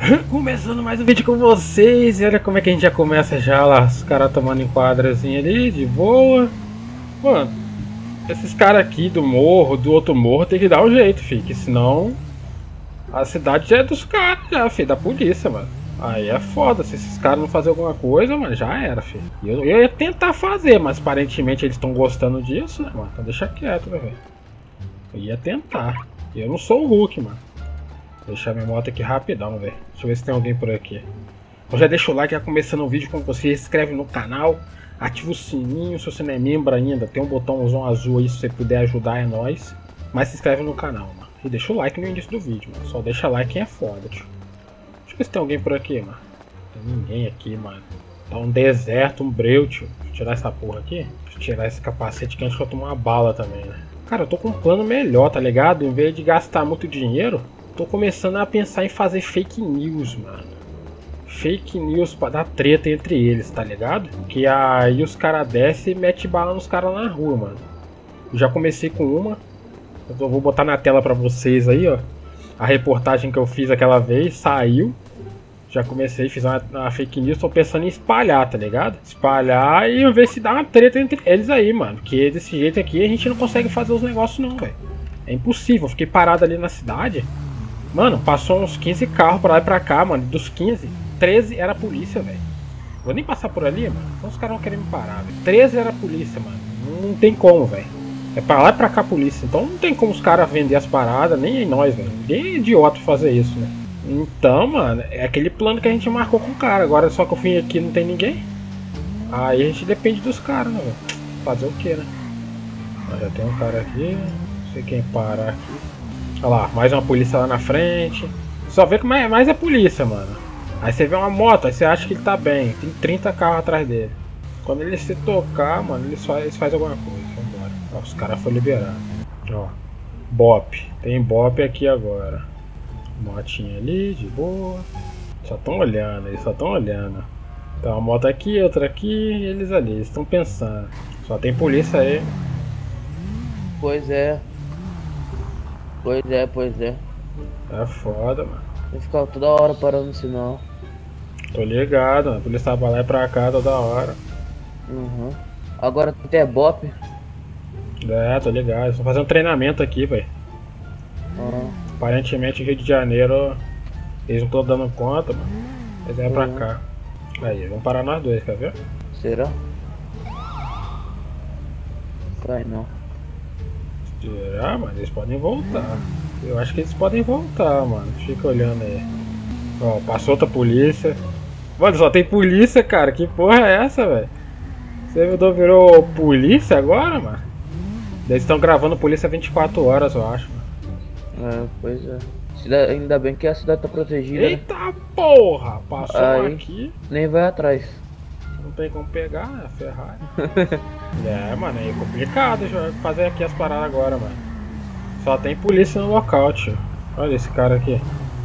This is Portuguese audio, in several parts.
Começando mais um vídeo com vocês. E olha como é que a gente já começa já lá. Os caras tomando enquadrazinho ali, de boa. Mano, esses caras aqui do morro, do outro morro, tem que dar um jeito, filho. Que senão a cidade já é dos caras, já, filho, da polícia, mano. Aí é foda, se esses caras não fazerem alguma coisa, mano, já era, filho. Eu ia tentar fazer, mas aparentemente eles estão gostando disso, né, mano? Então deixa quieto, né, velho. Eu ia tentar. Eu não sou o Hulk, mano. Vou deixar minha moto aqui rapidão, velho. Deixa eu ver se tem alguém por aqui. Então já deixa o like, já começando o vídeo com você. Se inscreve no canal, ativa o sininho se você não é membro ainda. Tem um botãozão azul aí, se você puder ajudar, é nóis. Mas se inscreve no canal, mano. E deixa o like no início do vídeo, mano. Só deixa like quem é foda, tio. Deixa eu ver se tem alguém por aqui, mano. Não tem ninguém aqui, mano. Tá um deserto, um breu, tio. Deixa eu tirar essa porra aqui. Deixa eu tirar esse capacete que antes que eu tomar uma bala também, né. Cara, eu tô com um plano melhor, tá ligado? Em vez de gastar muito dinheiro, tô começando a pensar em fazer fake news, mano. Fake news pra dar treta entre eles, tá ligado? Que aí os caras descem e metem bala nos caras na rua, mano. Eu já comecei com uma. Eu vou botar na tela pra vocês aí, ó. A reportagem que eu fiz aquela vez saiu. Já comecei, fiz uma fake news, tô pensando em espalhar, tá ligado? Espalhar e ver se dá uma treta entre eles aí, mano. Porque desse jeito aqui a gente não consegue fazer os negócios não, velho. É impossível, eu fiquei parado ali na cidade. Mano, passou uns 15 carros pra lá e pra cá, mano. Dos 15, 13 era a polícia, velho. Vou nem passar por ali, mano. Então os caras vão querer me parar, velho. 13 era a polícia, mano. Não tem como, velho. É pra lá e pra cá a polícia. Então não tem como os caras vender as paradas, nem nós, velho. Ninguém é idiota fazer isso, né? Então, mano, é aquele plano que a gente marcou com o cara. Agora só que eu vim aqui e não tem ninguém. Aí a gente depende dos caras, né, velho? Fazer o que, né? Já tem um cara aqui. Não sei quem parar aqui. Olha lá, mais uma polícia lá na frente. Só vê que mais é polícia, mano. Aí você vê uma moto, aí você acha que ele tá bem. Tem 30 carros atrás dele. Quando ele se tocar, mano, eles fazem alguma coisa. Vambora. Ó, os caras foram liberados. Ó, Bop. Tem Bop aqui agora. Motinha ali, de boa. Só estão olhando, eles só estão olhando. Tem uma moto aqui, outra aqui, e eles ali, eles estão pensando. Só tem polícia aí. Pois é. Pois é. É foda, mano. Eu ficava toda hora parando no sinal. Tô ligado, mano. A polícia tava lá e pra cá toda hora. Uhum. Agora tem até Bop. É, tô ligado. Eles estão fazendo treinamento aqui, velho. Aparentemente Rio de Janeiro eles não estão dando conta, mano. Eles vêm pra cá. Aí, vamos parar nós dois, quer ver? Será? Vai não. Será, mano? Eles podem voltar. Eu acho que eles podem voltar, mano. Fica olhando aí. Ó, passou outra polícia. Mano, só tem polícia, cara. Que porra é essa, velho? Servidor virou polícia agora, mano? Eles estão gravando polícia 24 horas, eu acho, mano. É, pois é. Ainda bem que a cidade tá protegida. Eita, né? Porra! Passou aí, aqui. Nem vai atrás. Não tem como pegar, né? Ferrari. É, mano, é complicado fazer aqui as paradas agora, mano. Só tem polícia no local, tio. Olha esse cara aqui.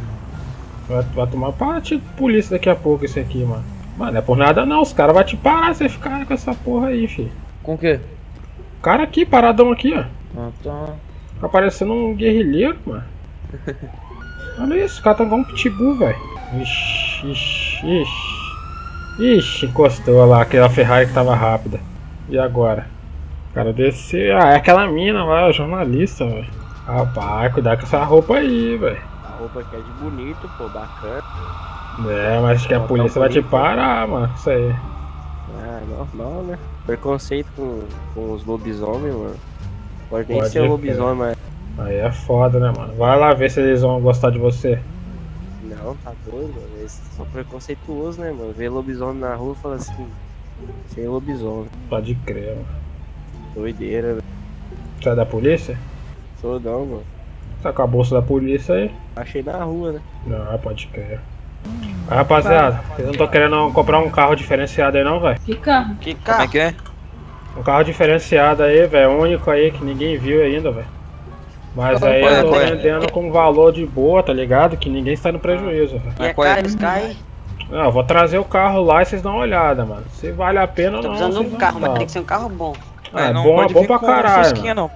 Vai tomar parte de polícia daqui a pouco esse aqui, mano. Mano, não é por nada não, os caras vão te parar se você ficar com essa porra aí, filho. Com o quê? O cara aqui, paradão aqui, ó. Ah, tá. Tá parecendo um guerrilheiro, mano. Olha isso, o cara tá igual um pitbull, velho. Ixi. Ixi, encostou lá, aquela Ferrari que tava rápida. E agora? O cara desceu. Ah, é aquela mina lá, jornalista, velho. Rapaz, cuidado com essa roupa aí, velho. A roupa aqui é de bonito, pô, bacana. É, mas acho que a polícia vai te parar, mano, com isso aí. É, normal, né? Preconceito com os lobisomens, mano. Pode nem Pode ser lobisomem, mas... Aí é foda, né, mano? Vai lá ver se eles vão gostar de você. Não, tá doido, mano. Eles são preconceituosos, né, mano? Ver lobisomem na rua e fala assim... Sem lobisomem. Pode crer, mano. Doideira, velho. Você é da polícia? Sou não, mano. Tá com a bolsa da polícia aí? Achei na rua, né? Não, pode crer. Aí, rapaziada, vocês não estão querendo comprar um carro diferenciado aí não, velho? Que carro? Que Como carro? é que é? Um carro diferenciado aí, velho, único aí que ninguém viu ainda, velho. Mas aí Qual é, eu tô qual é? vendendo com valor de boa, tá ligado? Que ninguém está no prejuízo, velho. E é Qual é? caro esse carro aí? Não, eu vou trazer o carro lá e vocês dão uma olhada, mano. Se vale a pena ou Tô não. precisando de vocês um não carro, mas falam. tem que ser um carro bom. Ah, é não bom, é pode bom vir pra com caralho, Fusquinha, mano. não.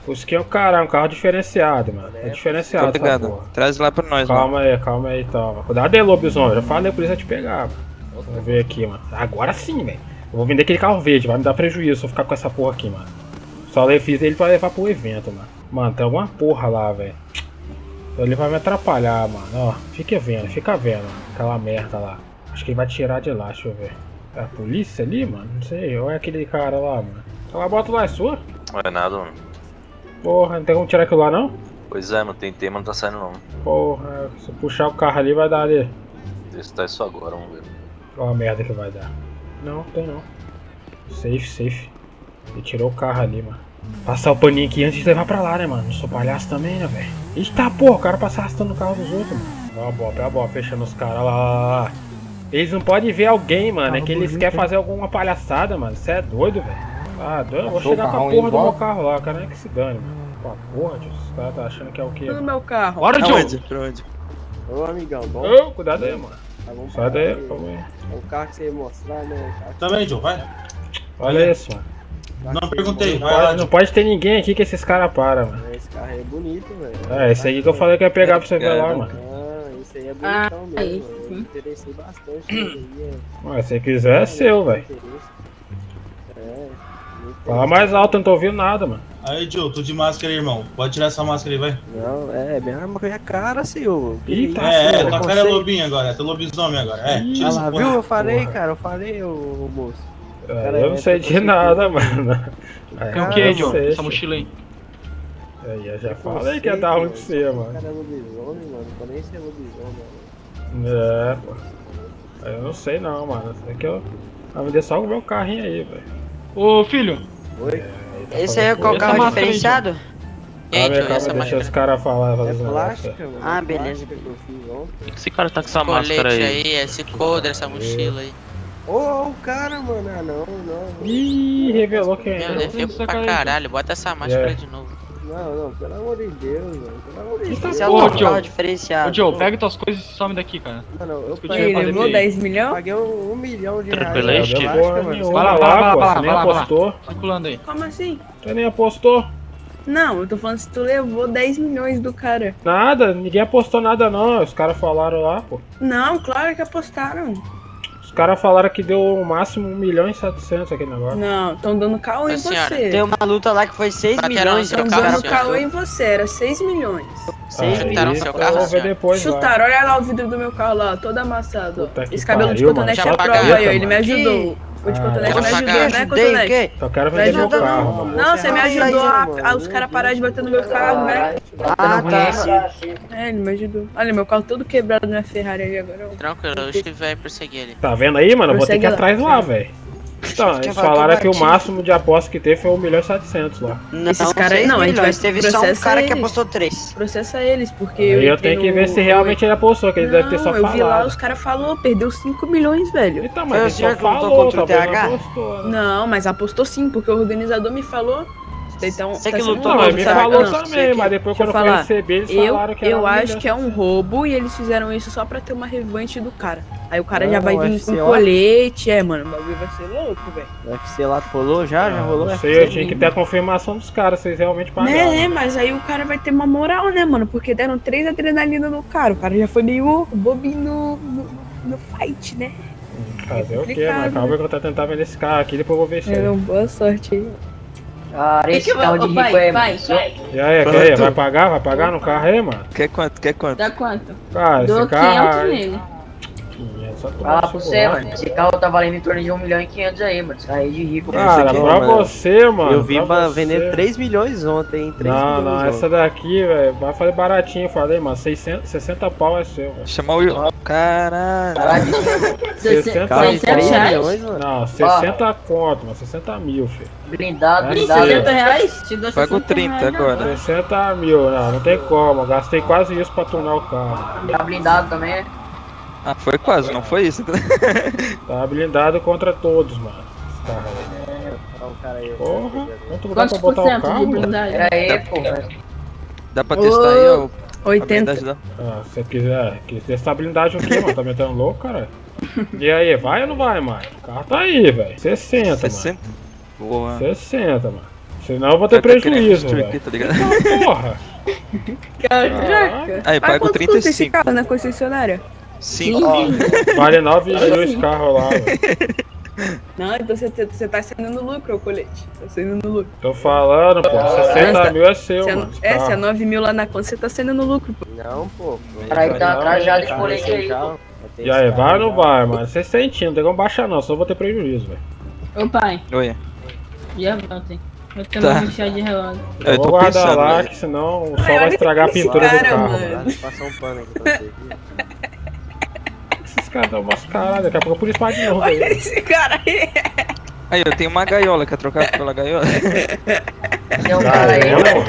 Fusquinha é o cara, é um carro diferenciado, mano. É diferenciado, essa Obrigado. porra. Traz lá pra nós, mano. Calma aí, toma. Cuidado aí, lobisomem. Eu já falei pra polícia te pegar, mano. Vamos ver aqui, mano. Agora sim, velho. Eu vou vender aquele carro verde, vai me dar prejuízo se eu ficar com essa porra aqui, mano. Só fiz ele pra levar pro evento, mano. Mano, tem alguma porra lá, velho. Ele vai me atrapalhar, mano. Ó, fica vendo, aquela merda lá. Acho que ele vai tirar de lá, deixa eu ver. É a polícia ali, mano? Não sei, ou é aquele cara lá, mano. Aquela bota lá é sua? Não é nada, mano. Porra, não tem como tirar aquilo lá, não? Pois é, não tem tema, não tá saindo não. Porra, se eu puxar o carro ali vai dar ali. Testar isso agora, vamos ver. Olha a merda que vai dar. Não, tem não. Safe. Ele tirou o carro ali, mano. Passar o paninho aqui antes de levar pra lá, né, mano? Não sou palhaço também, né, velho? Eita, porra, o cara passa arrastando o carro dos outros, mano. Olha a bola, fechando os caras lá. Eles não podem ver alguém, mano. É que eles querem fazer alguma palhaçada, mano. Você é doido, velho. Ah, doido. Eu vou chegar com a porra do meu carro lá, cara. Não é que se dane, mano. Com a porra, tio. Os caras tá achando que é o quê? No meu carro. Bora, Joe! Pra onde? Ô, amigão, bom? Ô, cuidado aí, mano. Tá bom, Sai daí, cara. calma aí. É o carro que você ia mostrar, né? Também, Joe, vai. Olha isso, mano. Não perguntei, vai lá, Não pode ter ninguém aqui que esses caras param, mano. Esse carro aí é bonito, velho. É, esse aí que eu falei que ia pegar pra você ver lá, mano. Ah, esse aí é bonitão mesmo. aí, Eu sim. me interessei bastante nele aí. Mas se quiser é seu, velho. Fala mais alto, eu não tô ouvindo nada, mano. Aí, Joe, tô de máscara aí, irmão. Pode tirar essa máscara aí, vai. Não, minha arma com a cara, senhor. Eita, Tua cara é lobinho agora, é teu lobisomem agora. Tira Ah essa lá, porra. viu? Eu falei, Porra. cara, ô moço. Eu não sei de nada, mano. Tem o que, Joe? Essa mochila aí. Aí, eu já falei que ia dar ruim pra você, O mano. cara é lobisomem, mano. Não pode nem ser lobisomem, mano. É, pô. Eu não sei não, mano. Isso aqui eu... Vai me deixar o meu carrinho aí, velho. Ô, filho. Oi? Esse aí é qual Essa carro máscara aí, diferenciado? Deixa os caras falar, fazer É os negócios. plástica, mano. Ah, é beleza. plástica que eu fiz ontem. Esse cara tá com essa máscara aí. esse coldre, essa mochila aí. Ô, o cara, mano. Ah, não. Ih, revelou quem é. Deus, pra caralho, bota essa máscara de novo. Não, pelo amor de Deus, mano. Pelo amor de Deus. Esse é Ô, o Joe. carro diferenciado. Ô, Joe, pega tuas coisas e some daqui, cara. Mano, eu Discutir Ele com a levou DPI. 10 milhões? paguei $1 milhão de reais. Tranquileste. na Porra plástica, mano. nenhuma. Vai lá, Olha vai lá, lá, pô. vai lá, Você nem vai lá, vai lá. apostou. Circulando aí. Como assim? Você nem apostou. Não, eu tô falando se tu levou 10 milhões do cara. Nada, ninguém apostou nada não. Os caras falaram lá, pô. Não, claro que apostaram. Os caras falaram que deu o máximo 1.700.000 aquele negócio. Não, estão dando caô em você. Tem uma luta lá que foi 6 milhões. Estão dando caô em você, era 6 milhões. Chutaram seu carro, Eu vou ver senhora? depois lá. Chutaram, olha lá o vidro do meu carro lá, todo amassado. Puta que Esse cabelo de pariu, cotonete mano. é Chapa prova preta, aí, ó, ele me mano. ajudou. O de Ah, cotonete eu me vou ajudou, né, Ajudei, o cotonete? quê? Só quero Me vender meu ajudou carro, não. mano. Não, você me ajudou mano. a os caras pararem de bater no meu carro, né? Ah, tá. É, ele me ajudou. Olha, meu carro todo quebrado na Ferrari ali agora. Tranquilo, eu acho que vai perseguir ele. Tá vendo aí, mano? Eu vou ter que ir Prossegue lá. atrás lá, velho. Então, eles falaram que o máximo de aposta que teve foi 1.700.000 lá. Não, Esses caras- 6 não, a gente milhões. vai Teve só um processar cara que eles. apostou 3. Processa eles, porque Aí eu entrei tenho que no- ver se realmente ele apostou, que ele deve ter só Não, eu vi lá, falado. os caras falaram, perdeu 5 milhões, velho. Então, Foi mas o ele senhor só que lutou falou, contra o talvez TH? não apostou, né? Não, mas apostou sim, porque o organizador me falou. Então, Você tá que sendo lutou um Não, roubo, ele me sabe? falou Não, também, mas depois quando eu fui falar. receber, eles Eu, falaram que era eu acho 1.700.000. que é um roubo e eles fizeram isso só pra ter uma revanche do cara. Aí o cara já Não, vai vir UFC com lá. colete, mano, o bagulho vai ser louco, velho. O UFC lá rolou já rolou? Não sei, eu tinha que ter a confirmação dos caras, vocês realmente pagaram. Né, mas aí o cara vai ter uma moral, né, mano? Porque deram 3 adrenalina no cara. O cara já foi meio bobinho no fight, né? Fazer o quê, complicado, mano? Calma que eu tô tentando vender esse carro aqui, depois eu vou ver se É, boa sorte aí. Cara, esse carro de rico é... E aí, quer ir? Vai pagar? Vai pagar no carro aí, mano? Quer quanto? Quer quanto? Dá quanto? Cara, esse carro... nele. 500, só tomar Fala no pra seu você, buraco. mano. Esse carro tá valendo em torno de 1.500.000 aí, mano. Esse carro aí de rico. Cara, aqui, pra mano, você, mano. Eu vim pra você. vender 3 milhões ontem, hein? 3 Não, milhões não, essa daqui, velho, vai fazer baratinho, falei, mano. 60 pau é seu, velho. Chamar o... Caralho. Caralho, 60 Carro de 3 reais? milhões, mano. Não, 60 conto, mano. 60 mil, filho. blindado, É, blindado. 60 reais? Te dou Pago 30 agora. 60 mil, não tem como. Eu gastei quase isso pra tunar o carro. Tá blindado também, né? Ah, foi quase, não foi isso? Tá blindado contra todos, mano. Esse carro aí. Olha o cara aí. Porra, quanto lugar pra botar o carro, mano? blindagem? Pera aí, pô. Dá pra testar aí, ó. A 80. blindagem da... Ah, se você quiser testar blindagem o quê, mano? Tá metendo louco, cara? E aí, vai ou não vai, mano? O carro tá aí, velho. 60, 60? Boa. mano. 60, mano. Senão eu vou ter prejuízo, velho. aqui, tá ligado? Porra! Caraca. Aí, Mas pago quanto custa esse 35. carro na concessionária? 5. Vale 9 milhões carro lá, velho. Não, então você tá saindo no lucro, o colete. Tá saindo no lucro. Tô falando, pô. 60 mil é seu, Se mano. esse é, se é carro. 9 mil lá na conta, você tá saindo no lucro, pô. Não, pô. Caralho, tá trajado de colete aí, pô. E aí, vai ou não vai, mano? 60, não tem como baixar não, só vou ter prejuízo, velho. Ô pai, Oi. já voltem. Eu Tá. também vou chá de relógio. Eu tô vou guardar pensando, lá, velho. que senão o sol Ai, vai olha estragar a esse pintura do cara, carro, mano. mano. Deixa eu passar um pano aqui pra você. Esses caras dão umas caras, daqui a pouco a polícia vai de novo, Olha velho. esse cara aí. Aí, eu tenho uma gaiola, quer trocar pela gaiola? Tem um cara aí, Gaiola? pô.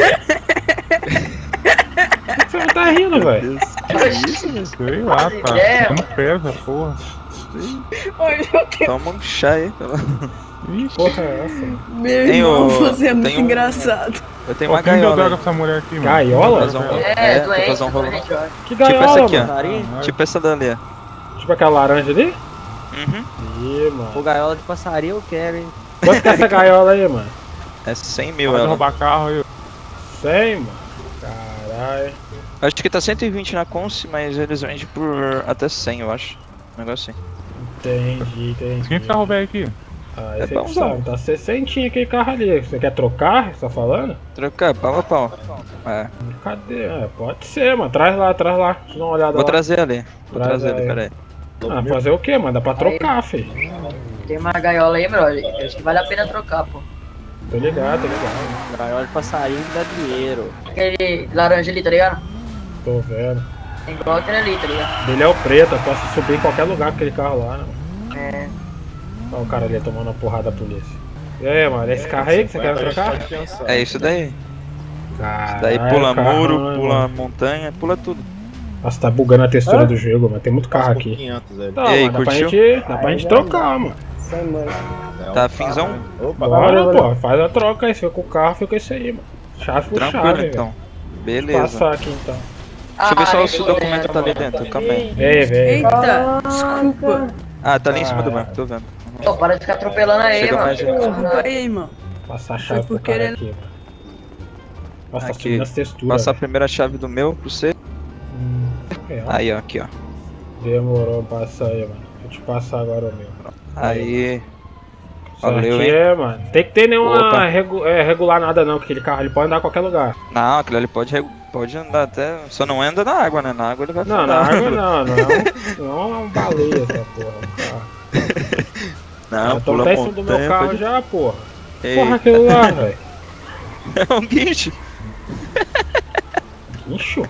Por que você não tá rindo, velho? Sei lá, cara. É. Como pesa, porra. Olha o que. Toma um chá aí. Ih, porra é essa? Meu Tem irmão, o- você é muito tem um- engraçado. Eu tenho Ô, uma quem deu gaiola. droga aí. pra essa mulher aqui, mano? Gaiola? Fazer um- É, vou doente, fazer um rolo. doente, ó. Que Tipo essa gaiola, aqui, mano? ó. Tipo essa dali, ó. Tipo aquela laranja ali? Uhum. Ih, mano. O gaiola de passarinho eu quero, hein? Quanto que é essa gaiola aí, mano? É 100 mil Pode ela. roubar carro aí. 100, mano? Caralho. Acho que tá 120 na Conce, mas eles vendem por até 100, eu acho. Um negócio assim. Entendi. Quem que carro velho aqui? Ah, É esse aí que bonzão. sabe, tá 60 aquele carro ali. Você quer trocar? Você tá falando? Trocar, pau a pau. É. Cadê? É, pode ser, mano. Traz lá. Deixa eu dar uma olhada Vou lá. trazer ali. Vou Traz trazer ali, aí. pera aí. Ah, fazer o quê, mano? Dá pra trocar, filho. Tem uma gaiola aí, brother. Eu acho que vale a pena trocar, pô. Tô ligado. Gaiola de passarinho que dá dinheiro. Aquele laranja ali, tá ligado? Tô vendo. Tem igual aquele ali, tá ligado? Dele é o preto, eu posso subir em qualquer lugar com aquele carro lá, né? É. Olha o cara ali tomando a porrada da polícia. E aí, mano? Esse carro aí que você quer trocar? É isso daí. Isso Caralho, daí pula carrão, muro, né, pula mano? montanha, pula tudo. Nossa, tá bugando a textura do jogo, mas tem muito carro aqui. Não, E aí, mano, curtiu? dá pra gente trocar, mano. Tá finzão? Bora, pô, faz a troca aí. Se for com o carro, fica isso aí, mano. Chave por Tranquilo chave, então. velho. Beleza. Passar aqui então. Deixa eu ver só se o nem documento tá ali dentro, calma aí. Vem. Eita, desculpa. Ah, tá ali em cima do banco, tô vendo. Pô, para de ficar atropelando aí, Chega mano. mais gente. Desculpa aí, irmão. Passar a chave por pro cara querer- aqui, mano. Nossa, tá Aqui. subindo as texturas. Passar a velho. primeira chave do meu pra você. É, Aí, ó, aqui, ó. Demorou, passa aí, mano. Vou te passar agora o meu. Aí. Isso Valeu, aqui hein? é, mano. Tem que ter nenhuma Opa. regular nada não, que aquele carro ele pode andar em qualquer lugar. Não, aquilo ali pode andar até. Só não anda na água, né? Na água ele vai Não, na afundar. água não é um baleia essa porra. Carro. Não, Eu tô pula até em cima do meu montanha, carro pode... já, porra. Ei, Porra, aquilo lá, velho. é um guincho. Guincho?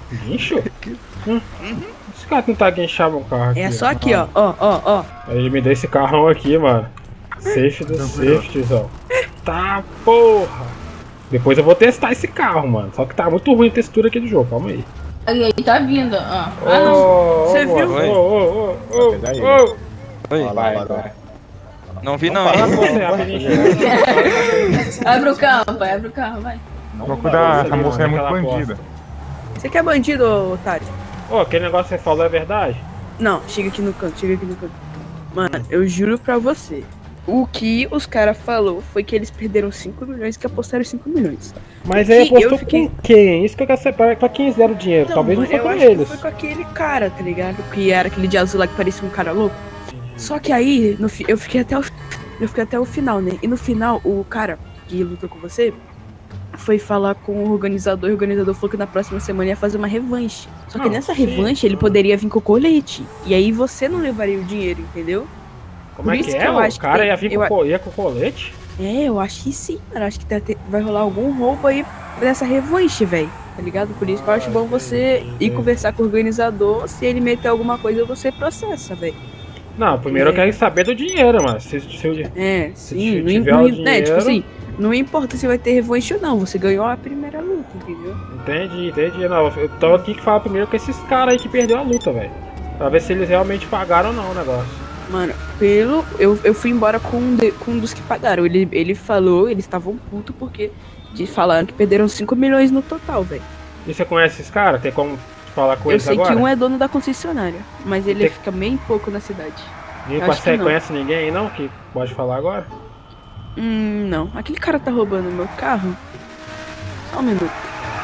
Esse cara não tá guinchando meu carro aqui. É só aqui, ó. Ó. Aí ele me deu esse carrão aqui, mano. Safe do safetyzão. Tá, porra. Depois eu vou testar esse carro, mano. Só que tá muito ruim a textura aqui do jogo, calma aí. Aí, tá vindo, ó. Ah, não. Você viu? Ô, Oi. vai. Não vi não, Fala com hein? você, rapidinho. Abre o carro, pai, abre o carro, vai. Vou cuidar, essa moça é muito Aquela bandida. Você que é bandido, otário? Ô, aquele negócio que você falou é verdade? Não, chega aqui no canto. Mano, eu juro pra você. O que os caras falou foi que eles perderam 5 milhões e que apostaram 5 milhões. Mas aí Que eu apostou fiquei- com quem? Isso que eu quero saber. Pra quem eles deram dinheiro? Não, Talvez não mano, foi eu pra acho eles. que foi com aquele cara, tá ligado? Que era aquele de azul lá que parecia um cara louco. Só que aí, eu fiquei até o final, né? E no final, o cara que lutou com você foi falar com o organizador, e o organizador falou que na próxima semana ia fazer uma revanche. Só que Não, nessa sim. revanche ele poderia vir com o colete. E aí você não levaria o dinheiro, entendeu? Como Por é isso que que é? eu O acho que cara tem- ia vir eu ia com colete? É, eu acho que sim, mano. Acho que vai rolar algum roubo aí nessa revanche, velho. Tá ligado? Por isso que eu acho bom você ir conversar com o organizador. Se ele meter alguma coisa, você processa, velho. Não, primeiro eu quero saber do dinheiro, mano. Se É, Se sim. Não, tiver o né, dinheiro- tipo assim, não importa se vai ter revanche ou não. Você ganhou a primeira luta, entendeu? Entendi. Não, eu tô aqui que falar primeiro com esses caras aí que perdeu a luta, velho. Pra ver se eles realmente pagaram ou não o negócio. Mano, eu fui embora com um dos que pagaram. Ele falou, eles estavam putos porque falaram que perderam 5 milhões no total, velho. E você conhece esses caras? Tem como falar com Eu eles sei agora? que um é dono da concessionária, mas ele Tem- fica bem pouco na cidade. E eu acho você que não. conhece ninguém aí não que pode falar agora? Não. Aquele cara tá roubando meu carro. Só um minuto.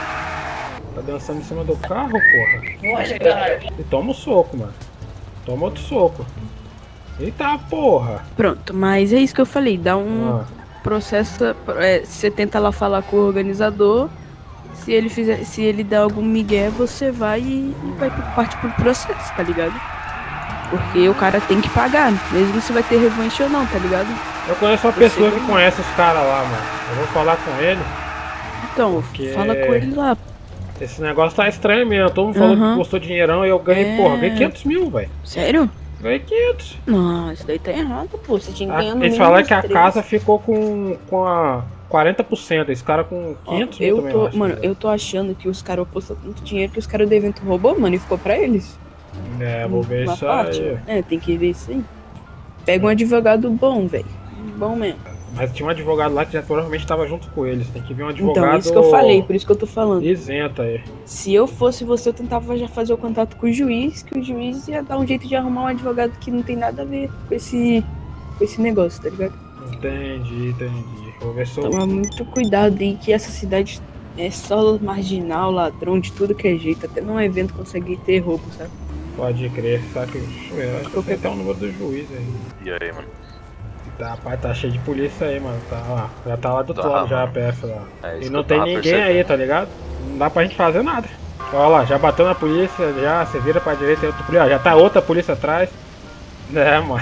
Tá dançando em cima do carro, porra. Poxa, cara. E toma um soco, mano. Toma outro soco. Eita porra. Pronto, mas é isso que eu falei. Dá um processo. Você tenta lá falar com o organizador. Se ele der algum migué, você vai e vai partir pro processo, tá ligado? Porque o cara tem que pagar, mesmo se vai ter revanche ou não, tá ligado? Eu conheço uma pessoa que conhece os caras lá, mano. Eu vou falar com ele. Então, fala com ele lá. Esse negócio tá estranho mesmo. Todo mundo falou que custou dinheirão e eu ganhei, porra, ganhei 500 mil, velho. Sério? Ganhei 500. Não, isso daí tá errado, pô. Você tinha ganhado eles falaram que a casa ficou com a 40%. Esse cara com 500 mil também, acho. Mano, eu tô achando que os caras apostou tanto dinheiro que os caras do evento roubou, mano, e ficou pra eles. Vou ver isso aí. Tem que ver isso aí. Pega um advogado bom, velho. Bom mesmo. Mas tinha um advogado lá que já provavelmente tava junto com eles. Tem que ver um advogado. Então, isso que eu falei, por isso que eu tô falando. Isenta aí. Se eu fosse você, eu tentava já fazer o contato com o juiz, que o juiz ia dar um jeito de arrumar um advogado que não tem nada a ver com esse negócio, tá ligado? Entendi. Vou ver se eu... Toma muito cuidado aí, que essa cidade é só marginal, ladrão, de tudo que é jeito. Até num evento consegue ter roubo, sabe? Pode crer, sabe? Acho que eu tenho até o número do juiz aí. E aí, mano? Tá, rapaz, tá cheio de polícia aí, mano. Tá lá. Já tá lá do outro lado já a peça lá. E não tem ninguém aí, tá ligado? Não dá pra gente fazer nada. Olha lá, já bateu na polícia, já, você vira pra direita e outra polícia. Ó, já tá outra polícia atrás. Mano.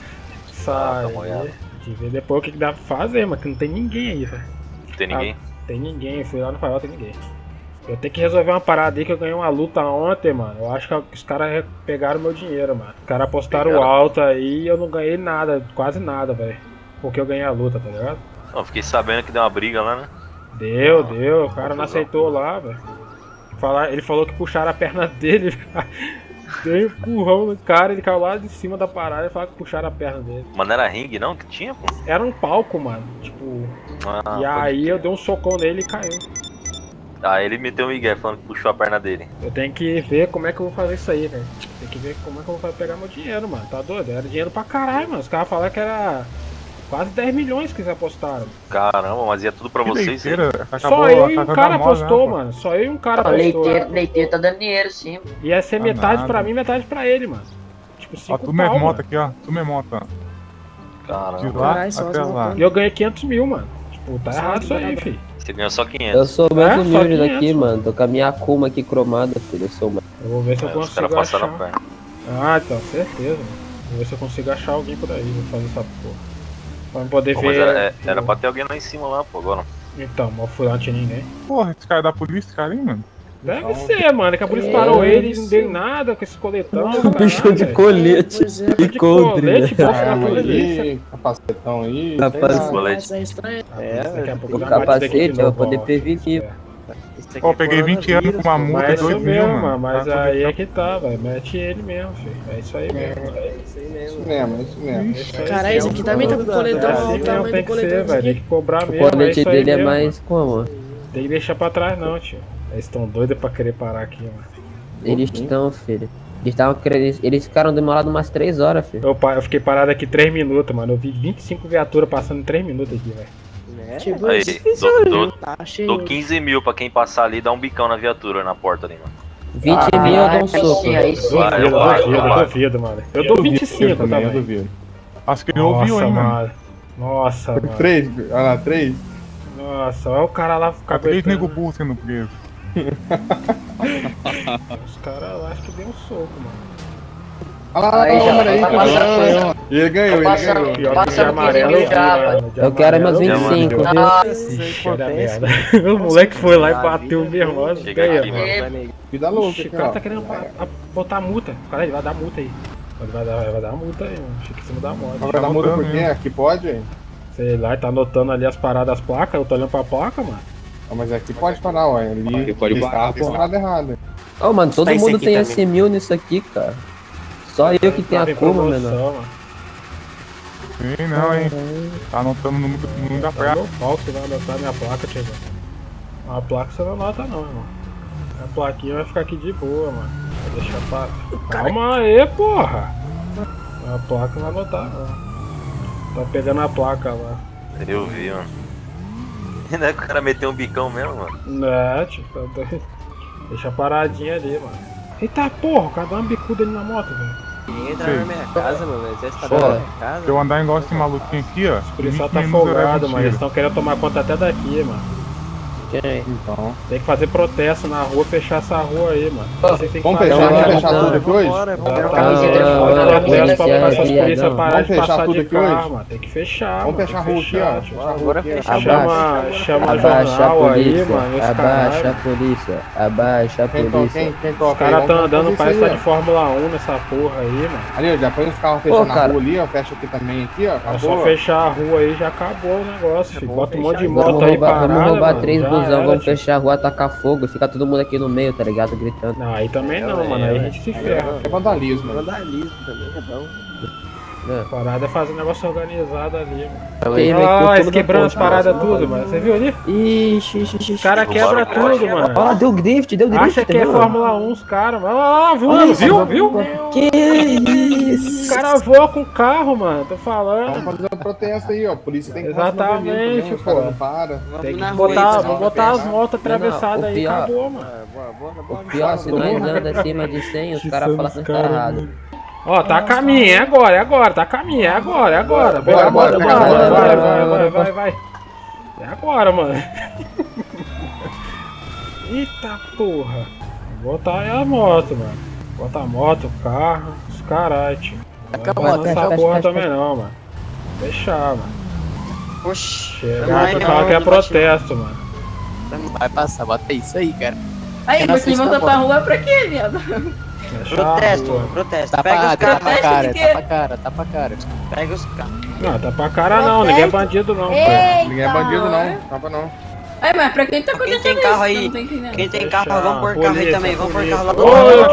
Sai. Tem que ver depois o que dá pra fazer, mano. Que não tem ninguém aí, velho. Tem ninguém? Tem ninguém, fui lá no farol, tem ninguém. Eu tenho que resolver uma parada aí que eu ganhei uma luta ontem, mano. Eu acho que os caras pegaram meu dinheiro, mano. Os caras apostaram alto aí e eu não ganhei nada, quase nada, velho. Porque eu ganhei a luta, tá ligado? Não, fiquei sabendo que deu uma briga lá, né? Deu. O cara não aceitou lá, velho. Ele falou que puxaram a perna dele. Deu um empurrão no cara, ele caiu lá de cima da parada e falou que puxaram a perna dele. Mas não era ringue não que tinha, pô? Era um palco, mano. Tipo. E aí eu dei um socão nele e caiu. Ele meteu um migué falando que puxou a perna dele. Eu tenho que ver como é que eu vou fazer isso aí, velho. Tem que ver como é que eu vou pegar meu dinheiro, mano. Tá doido? Era dinheiro pra caralho, mano. Os caras falaram que era quase 10 milhões que eles apostaram. Caramba, mas ia tudo pra vocês, hein? Só eu e um cara apostou, mano. Só eu e um cara apostou. Leiteiro tá dando dinheiro, sim. Ia ser metade pra mim, metade pra ele, mano. Tipo, 5 tu mesmo monta aqui, ó. Tu mesmo monta. Caramba. E eu ganhei 500 mil, mano. Tipo, tá errado isso aí, filho. Você ganhou só 500. Eu sou mais humilde daqui, mano. Tô com a minha Akuma aqui cromada, filho. Eu sou mais. Eu vou ver se eu consigo os caras passaram a perna. Então, certeza, mano. Vou ver se eu consigo achar alguém por aí. Vou fazer essa porra. Pra me poder ver. Mas era pra ter alguém lá em cima lá, pô, agora. Então, mas eu fui lá, não tinha ninguém. Porra, esse cara é da polícia, cara, hein, mano? Deve ser, mano. Que a polícia parou ele e não deu nada com esse coletão. Bicho de colete. De colete, capacetão aí. Daqui a pouco o capacete, eu vou poder prevenir. Pô, peguei 20 anos com uma multa de 2 mil, mano. Mas aí é que tá, velho. Mete ele mesmo, filho. É isso aí mesmo. Isso mesmo. Cara, esse aqui também tá com coletão. Assim mesmo tem que ser, velho. Tem que cobrar mesmo. O colete dele é mais como? Tem que deixar pra trás não, tio. Eles estão doidos pra querer parar aqui, mano. Eles estão, filho. Eles ficaram demorados umas 3 horas, filho. Eu fiquei parado aqui 3 minutos, mano. Eu vi 25 viaturas passando em 3 minutos aqui, velho. Aí, dou 15 mil pra quem passar ali e dar um bicão na viatura, na porta ali, mano. 20 mil eu dou um soco. Eu duvido, mano. Eu dou 25, tá, velho? Acho que ele ouviu, hein, mano. Nossa, mano. 3? Olha lá, 3? Nossa, olha o cara lá ficar 3 nego burro sendo preso. Os caras lá acho que deu um soco, mano. Olha lá, ele ganhou. Pior que de amarelo eu vi, mano. Eu quero meus 25, viu? O moleque foi lá e bateu o vermelho. Ganhou. Vida louca, o cara tá querendo botar multa. Cara, ele vai dar multa aí. Vai dar multa aí, mano. Fica em cima da moto. Vai dar multa por quem? Aqui pode, hein? Sei lá, ele tá anotando ali as paradas das placas. Eu tô olhando pra placa, mano. Mas aqui pode parar, ué. Ali pode parar, tem nada errado. Ô, mano, todo mundo tem S1000 nisso aqui, cara. Só eu que tenho a Akuma, menor. Sim, não, hein. Tá anotando o número da placa. Qual você vai anotar minha placa, Tiagão? A placa você não anota não, irmão. A plaquinha vai ficar aqui de boa, mano. Vai deixar pra... Calma aí, porra! A placa não vai anotar, não. Tá pegando a placa lá. Eu vi, mano. Não é que o cara meteu um bicão mesmo, mano? Não, tipo, tá doido. Deixa a paradinha ali, mano. Eita porra, o cara dá uma bicuda ali na moto, velho. Ninguém entra na minha casa, mano. Exército tá na minha casa. Se eu andar igual esse maluquinho aqui, ó. O policial tá folgado, mano. Eles estão querendo tomar conta até daqui, mano. Então. Tem que fazer protesto na rua, fechar essa rua aí, mano. Vamos fechar tudo aqui hoje? Protesto pra essa polícia parar de passar de carro, mano. Tem que fechar, vamos fechar a rua aqui, ó. Agora fechar. Chama jornal aí, mano. Abaixa a polícia, abaixa a polícia. Os caras tão andando, parece que tá de Fórmula 1 nessa porra aí, mano. Ali, ó, já põe os carros fechando na rua ali, ó. Fecha aqui também, aqui, ó. É só fechar a rua aí, já acabou o negócio, filho. Bota um monte de moto aí parada, vamos roubar mano. 3 busão, vamos fechar a rua, atacar fogo e ficar todo mundo aqui no meio, tá ligado? Gritando. Não, aí também não, mano. Aí a gente se ferra. É vandalismo. Vandalismo também, é bom. A parada é fazer um negócio organizado ali, mano. Tem, Olha eles quebrando as paradas tudo, mano. Você viu ali? Ixi. Os caras quebram tudo, mano. Ó, deu drift. Acha que é Fórmula 1 os caras, mano. Olha lá, voando, viu? Que isso? Os caras voam com o carro, mano. Tô falando. Vamos fazer um protesto aí, ó. A polícia tem que Exatamente, pô. Tem que Vamos botar as motos atravessadas aí e acabou, mano. O pior, se nós andamos acima de 100, os caras falam que tá errado. Ó, tá a caminho, é agora, tá a caminho, é agora. Vai. É agora, mano. Eita porra. Vou botar aí a moto, mano. Bota a moto, o carro, os caras, tio. Não vai lançar a porra também não, mano. Fechar, mano. Oxi. Chega, tu fala que é protesto, mano. Vai passar, bota isso aí, cara. Aí, você volta pra rua pra quê, viado? Protesto. Tá Pega pra os caras. tá pra cara. Pega os caras. Não, tá pra cara não, ninguém é bandido não, pô. Ninguém é bandido não, tapa não. Ai, mas pra quem tá acontecendo Quem tem carro isso? aí? Eu não tô entendendo. Quem tem carro, vamos pôr carro aí também. Vamos pôr carro lá do Ô, lado.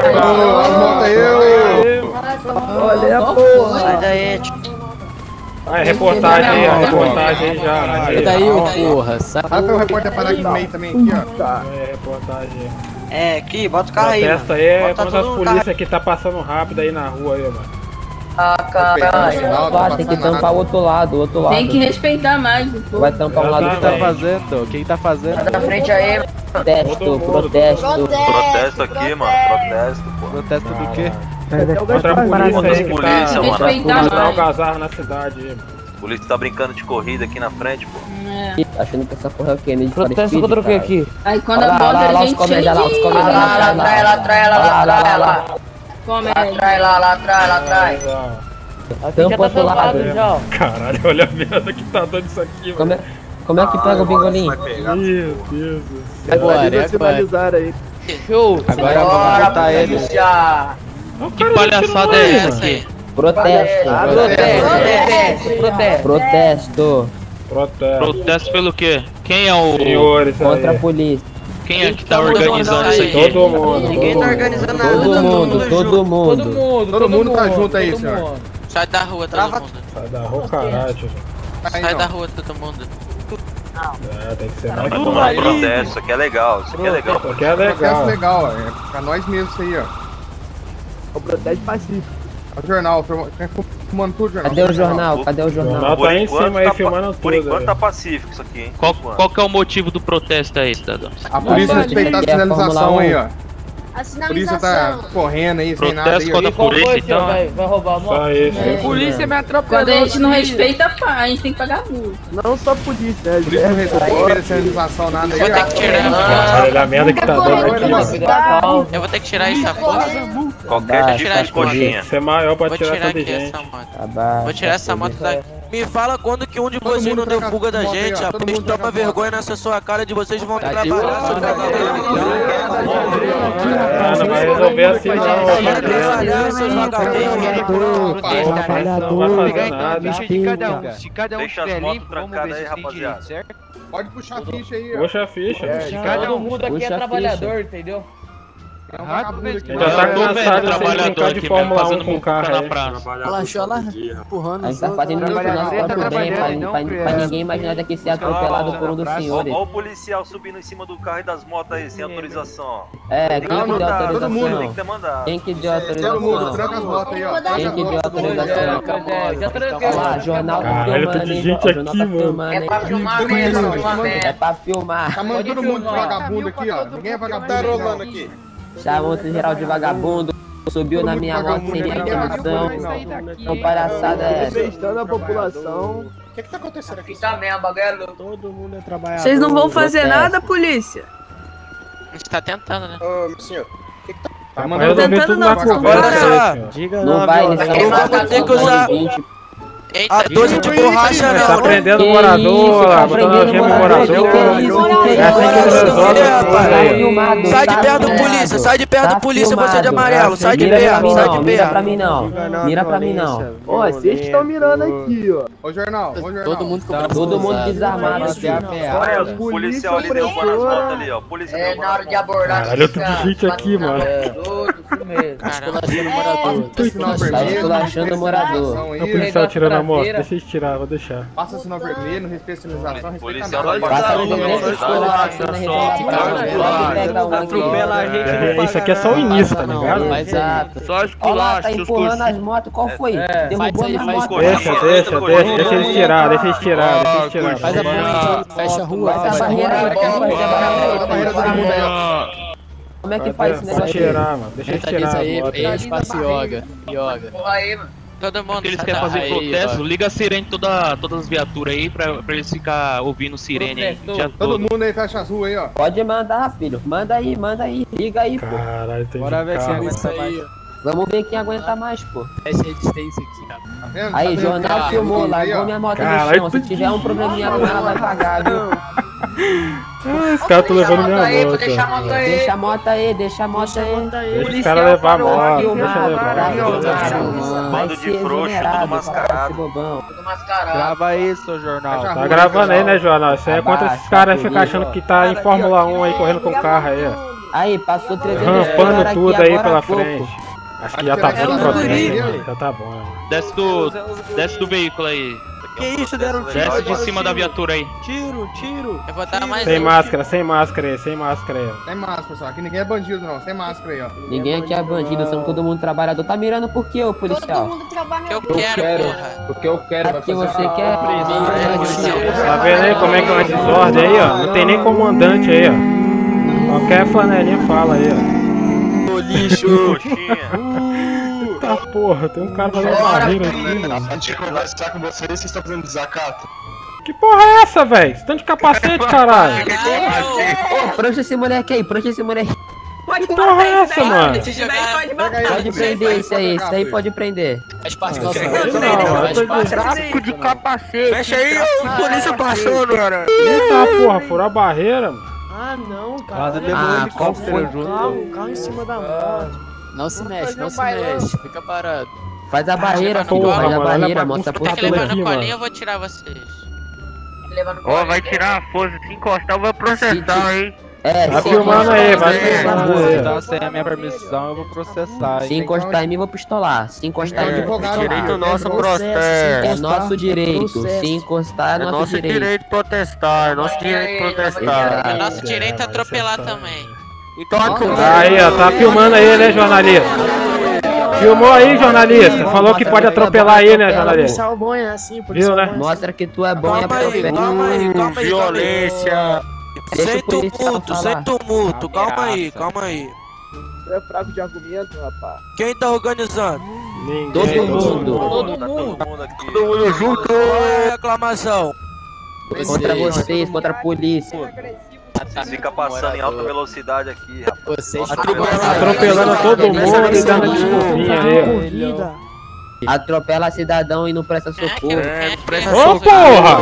Olha a porra. Sai daí, tio. Vai, reportagem aí já. Sai daí, ô porra. Fala pra o repórter parar aqui no meio também, aqui, ó. Reportagem. É, aqui, bota o carro aí. Protesto aí é Bota contra as todo mundo polícias que tá passando rápido aí na rua aí, mano. Ah, caralho. Tem que tampar o outro lado, Tem que respeitar mais o povo. Vai tampar um lado Exatamente. que tá fazendo? Quem tá fazendo? Sai da frente aí. Protesto. Protesto aqui, mano. Protesto, pô. Protesto do quê? Contra a polícia aí que polícia, tá mano. respeitar o algazarra na cidade aí, mano. A polícia tá brincando de corrida aqui na frente, pô. Achando que essa porra é o quê? Protesto contra o que aqui? Aí quando a bota a gente chega Lá atrás. comédia. Lá atrás. Tampa outro lado. Caralho, olha a merda que tá dando isso aqui, mano. Como é que pega o bingolinho? Meu Deus do céu. Agora. Show! Agora vamos botar eles. Que palhaçada é essa aqui? Protesto. Protesto pelo quê? Quem é o... Senhores Contra a aí. polícia. Quem é que tá organizando isso aqui? Todo mundo. Ninguém tá organizando nada. Todo mundo tá junto aí, senhor. Sai da rua, todo mundo. Sai da rua, caralho, tio. Sai da rua, todo mundo. É, tem que ser mais Vai tomar um protesto, isso aqui é legal. Isso aqui é legal. Isso aqui é Protesto legal. legal, ó. É pra nós mesmos isso aí, ó. O protesto pacífico. O jornal, quem fumando tudo, jornal. Cadê o jornal? Cadê o O jornal? jornal tá aí em cima aí, filmando tudo. Por enquanto aí. tá pacífico isso aqui, hein? Qual que é o motivo do protesto aí, cidadão? A polícia respeitar a Aqui é a sinalização Fórmula aí, ó. A A polícia tá correndo aí, sem nada Protesto aí, contra a ó. polícia, então. Vai roubar a moto? Só isso. Polícia me atropelou. Quando a gente não respeita, a gente tem que pagar multa. Não só polícia, né? A polícia não respeita a sinalização, nada aí, Vou ter que tirar. Olha a merda que tá dando aqui, mano. Eu vou ter que tirar essa foto. Qualquer tipo de coxinha. Você é maior pra Vou tirar tirar toda aqui gente. essa moto. Abaixa. Vou tirar essa moto daqui. Me fala quando que um de vocês não deu fuga da gente, rapaz. Toma vergonha nessa sua cara de vocês vão trabalhar, seu vagabundo. Não vai resolver assim não, Trabalhar, seus vagabundos. Não vai fazer nada. Se cada um Deixa as estiver motos limpo, vamos ver trancadas se aí, tem direito, rapaziada. certo? Pode puxar a ficha aí, ó. Puxa a ficha. Todo mundo aqui Puxa é a trabalhador, entendeu? Já tá cansado de brincar de Fórmula 1 com o carro aí. Relaxou lá, empurrando. A gente tá fazendo isso nosso próprio bem, pra ninguém imaginar daqui ser atropelado por um dos senhores. Olha o policial subindo em cima do carro e das motos aí, sem autorização. É, quem que deu autorização? Todo mundo tem que demandar. Quem que deu autorização? Todo mundo, tranca as motos aí, ó. Quem que deu autorização? Olha lá, jornal tá filmando, hein? O jornal tá filmando, hein? É pra filmar mesmo, É pra filmar. Chamando todo mundo de vagabundo aqui, ó. Ninguém é vagabundo. Tá rolando aqui. Chamou o geral de vagabundo. Subiu na minha moto sem minha autorização. Não, palhaçada é essa? Testando a população. O que tá acontecendo aqui? Tá mesmo, bagulho. Todo mundo é trabalhador. Vocês não vão fazer nada, polícia? A gente tá tentando, né? Ô, meu senhor. Tá mandando tentando não, Diga não vai nessa vou ter que usar a 12 de borracha, não. Tá prendendo o morador lá, botando a gema no morador. É assim que resolve as coisas aí. Sai de perto do polícia, sai de perto do polícia, você de amarelo, sai de perto, sai de Mira pra perto. mim não, mira pra mim não. Ó, vocês estão mirando aqui, ó. Ô, jornal. Todo mundo desarmado. Olha, o policial ali derrubando as motos ali, ó. Polícia É na hora de abordar. Caralho, eu tô de gente aqui, mano. Tá esculachando o morador. O policial tirando a moto, deixa eles tirar, vou deixar. Passa sinal vermelho, não respeita sinalização, respeita Policial nada. não Passa pode no momento esculachando a Atropela a gente. Isso aqui é só o início, tá ligado? Exato. Olha lá, tá empurrando as motos, qual foi? Derrubou as motos. Deixa eles tirar, deixa eles tirar. Faz a ponte, fecha a rua, faz a barreira aí, A barreira do mundo aí, ó. Como é que faz esse Deixa negócio? tirar, mano. Deixa eles tirar. Espaço yoga. Porra aí, mano. Todo mundo que eles querem fazer protesto, liga a sirene todas as viaturas aí pra eles ficar ouvindo sirene aí. Todo mundo aí fecha as ruas aí, ó. Pode mandar, filho. Manda aí. Liga aí, pô. Caralho, tem Bora ver se carro. aguenta mais. Vamos ver quem aguenta mais, pô. Essa resistência aqui, Tá cara. vendo? Aí, Tá vendo? jornal filmou, largou minha moto no Caralho, chão. Se tiver um probleminha com ela, vai pagar, viu? Esse cara tá levando minha moto. Deixa a moto aí. Deixa a moto aí, deixa a moto aí. Deixa os caras levar a moto, deixa levar. Bando de frouxo, tudo mascarado. Tudo mascarado. Grava isso, jornal. Tá gravando aí, né, jornal? Isso aí é contra esses caras aí ficam achando que tá em Fórmula 1 aí, correndo com o carro aí, ó. Aí, passou 300 Rampando tudo aí pela pouco. frente. Acho que já tá bom, já tá bom. Desce do veículo aí. Que isso, deram um tiro. Desce de cima da viatura aí. Tiro. Eu vou dar mais Sem um. máscara aí, sem máscara aí. Sem máscara, pessoal. Aqui ninguém é bandido, não. Sem máscara aí, ó. Ninguém aqui é bandido, são todo mundo trabalhador. Tá mirando por quê, ô policial? Eu quero, porra. Porque eu quero. Porque você quer. Tá vendo aí como é que é uma desordem aí, ó? Não tem nem comandante aí, ó. Qualquer flanelinha fala aí, ó. Ô lixo. Tá porra, tem um cara fazendo barreira aqui, mano. Antes de conversar com vocês, vocês estão fazendo desacato. Que porra é essa, velho? Você tá de capacete, caralho? Ô, prancha esse moleque aí, prancha esse moleque. Pode Que porra é essa, mano? Pode prender esse aí pode prender. Faz parte do nosso Não, de capacete. Fecha aí, o polícia passando, cara. Eita porra, furou a barreira, mano. Ah, não, cara. Qual foi? Carro em cima da moto. Não se mexe, fica parado. Faz a barreira, porra, faz a mano, barreira, olha mostra a pra Tem que postura. levar aqui, no mano. colinho, eu vou tirar vocês. Ó, Vai tirar a força, se encostar, eu vou processar, hein? É, Vai se filmando aí, vai encostar filmando aí. Tá sem a minha permissão, eu vou processar. Se encostar em mim, vou pistolar. Se encostar em mim, vou pistolar. Direito nosso protesto. É nosso direito. Se encostar, é nosso direito. protestar, é nosso direito protestar. É nosso direito a atropelar também. Então, Aí, ó, tá filmando aí, né, jornalista? Filmou aí, jornalista. Falou que pode atropelar aí, né, jornalista? Viu, né? Mostra que tu é bom e calma aí. Violência. Deixa o policial Sem falar. tumulto, calma aí. É fraco de argumento, rapaz. Quem tá organizando? Ninguém. Todo mundo. Junto. Qual é a reclamação? Contra vocês, contra a polícia. Fica passando em alta velocidade aqui, rapaz. Vocês Atropelando todo mundo e dando desculpinha aí, ó. Atropela cidadão e não presta socorro. Ô, porra!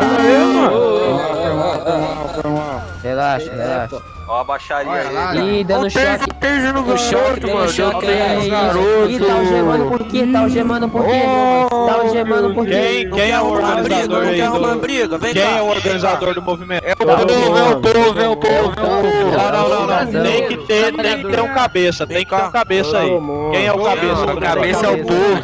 Relaxa. Ó a baixaria aí. Ih, dando choque. No choque, mano. Ih, tá algemando por quê? Tá algemando por quê? tava gemando porque... Quem é o organizador aí do... briga? Vem cá. Quem é o organizador do movimento? É o povo. Não. Tem que ter um cabeça, tem que ter um cabeça aí. Quem é o cabeça? A cabeça é o povo.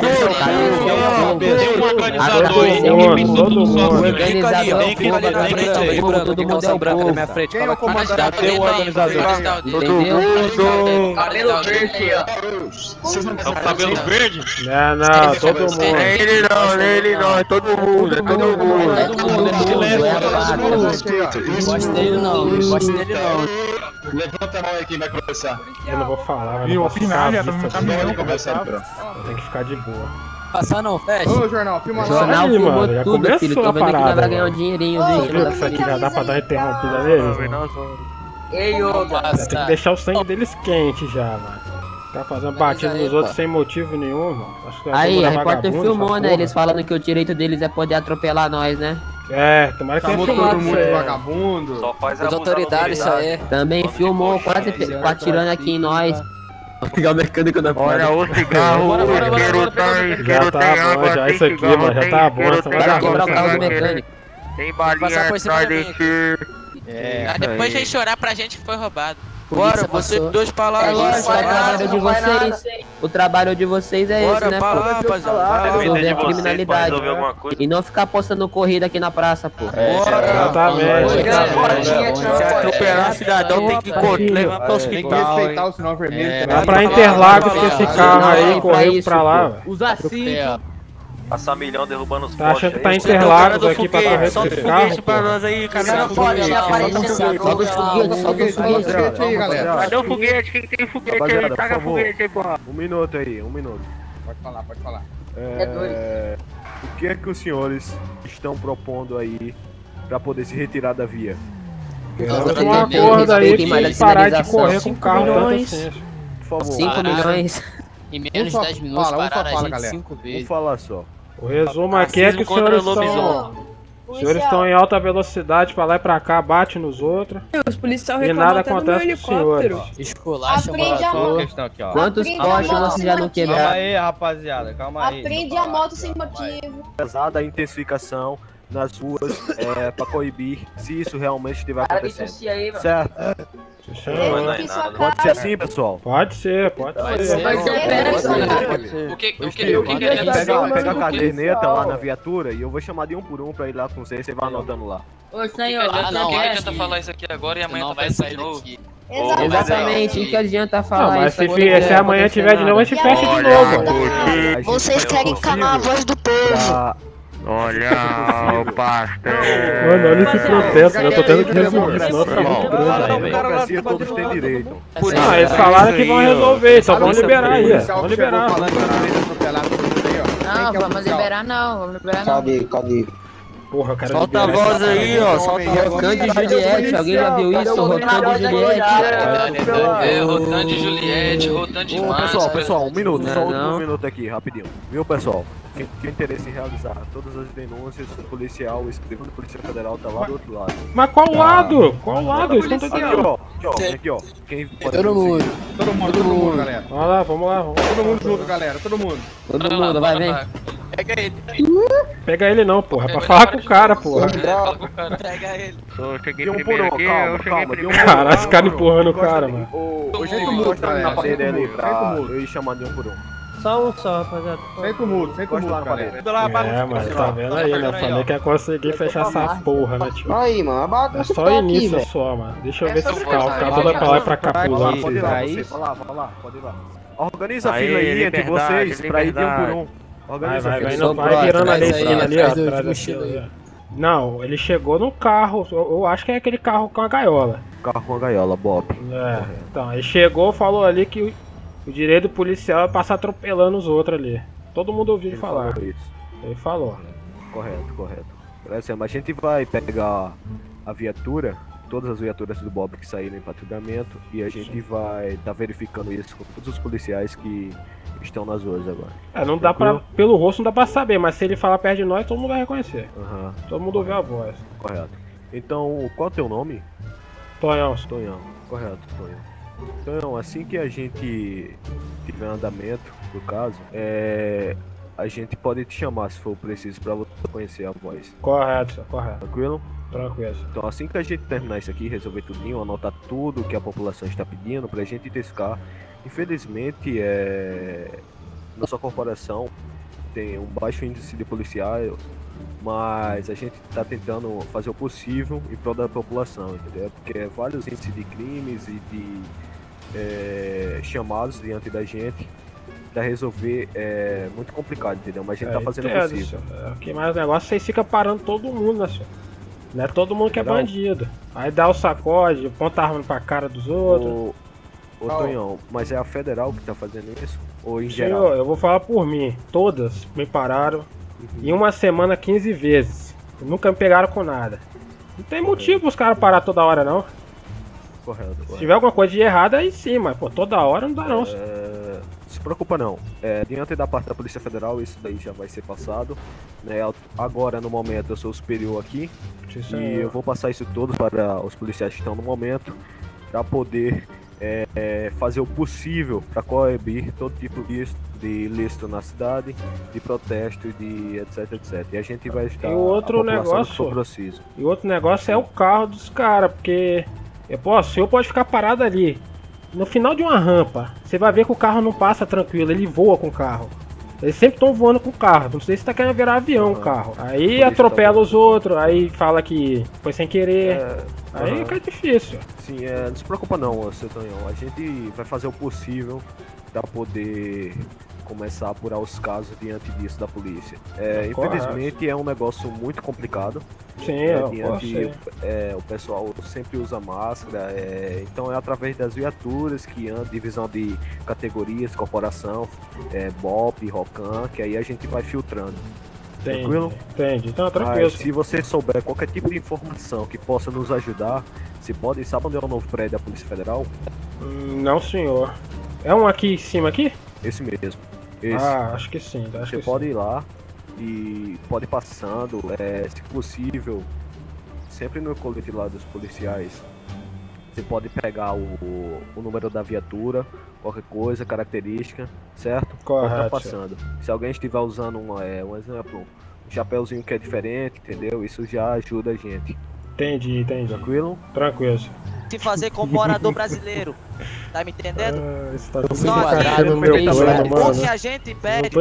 Tem um organizador aí, ninguém pensou tudo só. Tem que ali na frente aí. Todo mundo é o povo. na minha frente. Quem é o comandante? Cadê o organizador? Cabelo verde, ó. É o cabelo verde? Não, todo mundo. Ele não, é todo mundo. Não gosto dele não. Levanta a mão aí quem vai conversar. Eu não vou falar, E o final já não no caminhão conversar. tem que ficar de boa. Passar não, fecha. Ô, Jornal, filma lá. Jornal Aí, filmou mano, já tudo, começou filho. Tô a vendo que nós parada, vai ganhar um mano. dinheirinho, Você viu? viu que isso aqui já dá pra dar uma interrompida neles, mano? Ei, ô, Já tem que deixar o sangue deles quente já, mano. Tá fazendo batida nos outros sem motivo nenhum, mano. Acho que Aí, a repórter vagabundo, filmou, essa né? porra. Eles falando que o direito deles é poder atropelar nós, né? É, tomara que tenha Chamou filmado todo mundo isso de aí. vagabundo. Só faz As abusar autoridades, da isso autoridade. aí. Também filmou, quase atirando aqui em nós. Pegar o mecânico da Olha o cigarro, Já tá bom, já isso aqui, mano. Já tá bom. Essa Vai quebrar o carro do mecânico. Tem balinha atrás desse. Aí depois vem chorar pra gente que foi roubado. Bora, vocês dois pra lá. Agora, o trabalho de vocês. O trabalho de vocês é esse, né, pra lá, pô? rapaziada. Depender de Resolver a vocês pra criminalidade. resolver alguma coisa. E não ficar postando corrida aqui na praça, pô. Exatamente. Se atropelar cidadão, tem que levar pro Tem que hospital. respeitar o sinal vermelho. Vai pra Interlagos que esse carro aí correu pra lá, velho. Usa cinto. Passar milhão derrubando os Tá achando que tá aí. Interlagos aqui pra correr com esse carro? pra nós aí, cara. Solta os foguetes, solta os foguetes. aí, galera. Cadê o foguete? Quem tem foguete aí? Taca foguete aí, porra. Um minuto aí, um minuto. Pode falar. O que é que os senhores estão propondo aí pra poder se retirar da via? Temos um acordo aí que parar de correr com o carro tanto assim. Por favor. 5 milhões. Em menos de 10 minutos pararam a gente galera. 5 Vamos vezes. falar só. O resumo aqui é que os senhores estão em alta velocidade pra lá e pra cá, bate nos outros. Os policiais E reclamam nada até do meu acontece com os senhores. helicóptero. Esculacha, Aprende a moto. Questão aqui, ó. Quantos postes vocês já não quebraram? Calma aí, rapaziada, calma aí. Aprende a moto sem motivo. Apesar da intensificação nas ruas pra coibir se isso realmente estiver acontecendo. Certo? Pode ser assim, pessoal? Pode ser. O que Pega a caderneta lá na viatura e eu vou chamar de um por um pra ir lá com vocês, você vai anotando lá. Ô, senhor, não adianta falar isso aqui agora e amanhã vai sair de novo. Exatamente, o que adianta Não, falar mas isso? se amanhã tiver de novo, a gente fecha de novo. Vocês querem calar a voz do povo. Olha o pastor. Mano, olha esse processo, eu tô tendo que resolver, senão fica muito grande. Democracia todos têm direito. Ah, eles falaram que vão resolver, só vão liberar aí, vão liberar. Não, vamos liberar não. Cadê? Porra, cara. Solta a voz aí, ó. Rotan de Juliette, alguém já viu isso? Rotan de Juliette. Rotan de Juliette, Rotan de Márcio. Pessoal, um minuto, só não. um minuto aqui, rapidinho. Viu, pessoal? Quem tem interesse em realizar todas as denúncias, o policial, o escrivão da Polícia Federal tá lá do outro lado. Mas qual lado? Qual lado? Isso não tá entendendo. Aqui, ó. Quem pode Todo mundo, galera. Vamos lá. Todo mundo junto, galera. Todo mundo. Todo mundo, vai, vem. Pega ele não, porra, é pra falar com o cara, porra. Pega ele. De um por um, calma. De um por um. Caralho, esse cara empurrando o cara, mano. Ô, gente, encosta na parede ali pra eu ir chamando de um por um. Só um só, rapaziada. Feito mudo, galera. É, mano, tá vendo aí, né? Falei que ia conseguir fechar essa porra, né, tio? Aí, mano, a É bagunça só tá aqui, início velho. só, mano. Deixa eu ver se esse carro vai pra lá e pra cá pulando. Pode ir lá, você. Vai lá, pode ir lá. Organiza a fila aí entre vocês pra ir de um por um. Organiza a fila. Não vai virando ali a esquina ali, ó. Atrás da fila. Não, ele chegou no carro, eu acho que é aquele carro com a gaiola. Carro com a gaiola, Bob. É, então, ele chegou, falou ali que o direito do policial é passar atropelando os outros ali. Todo mundo ouviu ele falar. Ele falou. Correto. Mas a gente vai pegar a viatura, todas as viaturas do Bob que saíram em patrulhamento, e a gente vai estar verificando isso com todos os policiais que estão nas ruas agora. É, não dá pra. Pelo rosto não dá pra saber, mas se ele falar perto de nós, todo mundo vai reconhecer. Todo mundo ouviu a voz. Correto. Então, qual é o teu nome? Tonhão. Correto, Tonhão. Então, assim que a gente tiver andamento do caso, a gente pode te chamar se for preciso pra você conhecer a voz. Correto, senhor, correto. Tranquilo? Tranquilo. Então assim que a gente terminar isso aqui, resolver tudinho, anotar tudo que a população está pedindo pra gente testar. Infelizmente, nossa corporação tem um baixo índice de policiais, mas a gente está tentando fazer o possível em prol da população, entendeu? Porque vários índices de crimes e de chamados diante da gente para resolver é muito complicado, entendeu? Mas a gente tá fazendo o possível. O que mais negócio, vocês ficam parando todo mundo, né, senhor? Não é todo mundo que é bandido. Aí dá o sacode, aponta a arma pra cara dos outros. Ô Tonhão, mas é a federal que tá fazendo isso? Ou em Senhor, geral? eu vou falar por mim. Todas me pararam em uma semana 15 vezes. Nunca me pegaram com nada. Não tem motivo os caras parar toda hora, não. Correto. Se tiver alguma coisa de errado, aí sim, mas pô, toda hora não dá não. Se preocupa não. Diante da parte da Polícia Federal, isso daí já vai ser passado. Né? Agora, no momento, eu sou o superior aqui. E eu vou passar isso tudo para os policiais que estão no momento, para poder fazer o possível para coibir todo tipo de ilícito na cidade, de protesto, de etc, etc. E a gente vai estar e o outro negócio é o carro dos caras, porque o senhor pode ficar parado ali. No final de uma rampa, você vai ver que o carro não passa tranquilo, ele voa com o carro. Eles sempre estão voando com o carro, não sei se tá querendo virar avião o carro. Aí atropela os outros, aí fala que foi sem querer. Aí fica difícil. Sim, não se preocupa não, seu Tonhão. A gente vai fazer o possível para poder começar a apurar os casos diante disso da polícia. Infelizmente é um negócio muito complicado. Sim, o pessoal sempre usa máscara, então é através das viaturas que andam, divisão de categorias, corporação, BOP, ROCAN, que aí a gente vai filtrando. Tranquilo? Entendi, então tranquilo. Mas se você souber qualquer tipo de informação que possa nos ajudar, você pode, sabe onde é o novo prédio da Polícia Federal? Não, senhor. É um aqui em cima aqui? Esse mesmo. Esse. Acho que sim. Você pode ir lá e pode ir passando, se possível, sempre no colete lá dos policiais. Você pode pegar o número da viatura, qualquer coisa, característica, certo? Correto. Pode estar passando. Se alguém estiver usando um exemplo, um chapéuzinho que é diferente, entendeu? Isso já ajuda a gente. Entendi. Tranquilo? Tranquilo. Se fazer como morador brasileiro, tá me entendendo? Tá no meu plano, o que a gente pede,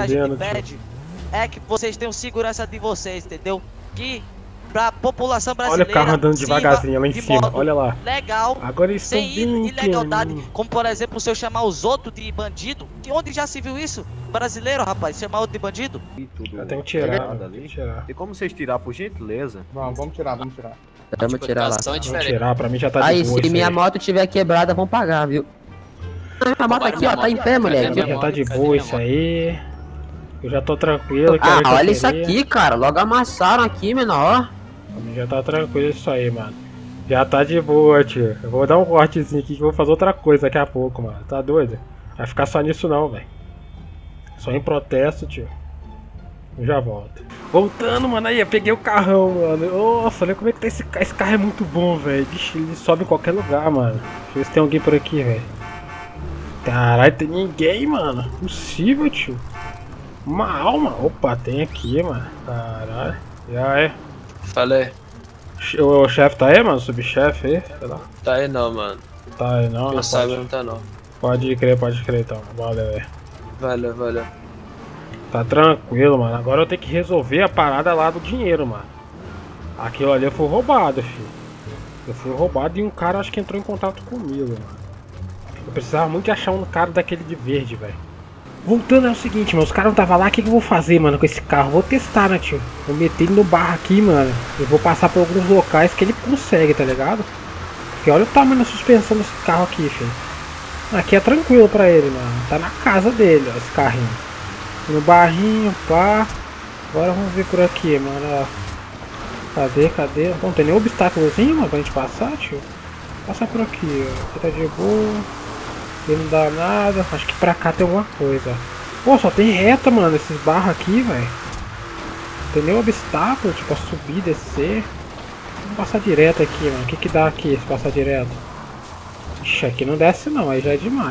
é que vocês tenham segurança de vocês, entendeu? Que pra população brasileira. Olha o carro andando devagarzinho lá em cima, olha lá. Legal, agora eles sem ilegalidade, como por exemplo, se eu chamar os outros de bandido, que onde já se viu isso? Brasileiro, rapaz, chamar outro de bandido? Eu tenho que tirar. E como vocês tirar, por gentileza? Vamos tirar. Vamos tirar lá. Vamos tirar, pra mim já tá aí, de boa. Se minha moto tiver quebrada, vão pagar, viu? A moto aqui, ó, tá em pé, moleque. Já tá de boa isso aí. Eu já tô tranquilo. Olha isso aqui, cara. Logo amassaram aqui, menor. Já tá tranquilo isso aí, mano. Já tá de boa, tio. Eu vou dar um cortezinho aqui que eu vou fazer outra coisa daqui a pouco, mano. Tá doido? Vai ficar só nisso não, velho. Só em protesto, tio. Eu já volto. Voltando, mano, aí eu peguei o carrão, mano. Nossa, olha como é que tá esse carro. Esse carro é muito bom, velho. Ele sobe em qualquer lugar, mano. Deixa eu ver se tem alguém por aqui, velho. Caralho, tem ninguém, mano. Impossível, tio. Uma alma. Opa, tem aqui, mano. Caralho. Já é. Falei. O chefe tá aí, mano? O subchefe aí? Sei lá. Tá aí não, mano. Tá aí não? Eu saiba, não tá não. Pode crer então. Valeu aí. Valeu. Tá tranquilo, mano. Agora eu tenho que resolver a parada lá do dinheiro, mano. Aquilo ali eu fui roubado, filho. Eu fui roubado e um cara acho que entrou em contato comigo, mano. Eu precisava muito de achar um cara daquele de verde, velho. Voltando é o seguinte, mano, os caras não estavam lá, o que eu vou fazer, mano, com esse carro? Vou testar, né, tio? Vou meter ele no barro aqui, mano. Eu vou passar por alguns locais que ele consegue, tá ligado? Porque olha o tamanho da suspensão desse carro aqui, filho. Aqui é tranquilo pra ele, mano. Tá na casa dele, ó, esse carrinho. No barrinho, pá. Agora vamos ver por aqui, mano, ó. Cadê? Não tem nenhum obstáculozinho, mano, pra gente passar, tio? Passar por aqui, ó. Aqui tá de boa. Aqui não dá nada. Acho que pra cá tem alguma coisa. Pô, só tem reta, mano, esses barros aqui, velho. Não tem nenhum obstáculo, tipo, a subir, descer. Vamos passar direto aqui, mano. O que dá aqui se passar direto? Ixi, aqui não desce não, aí já é demais.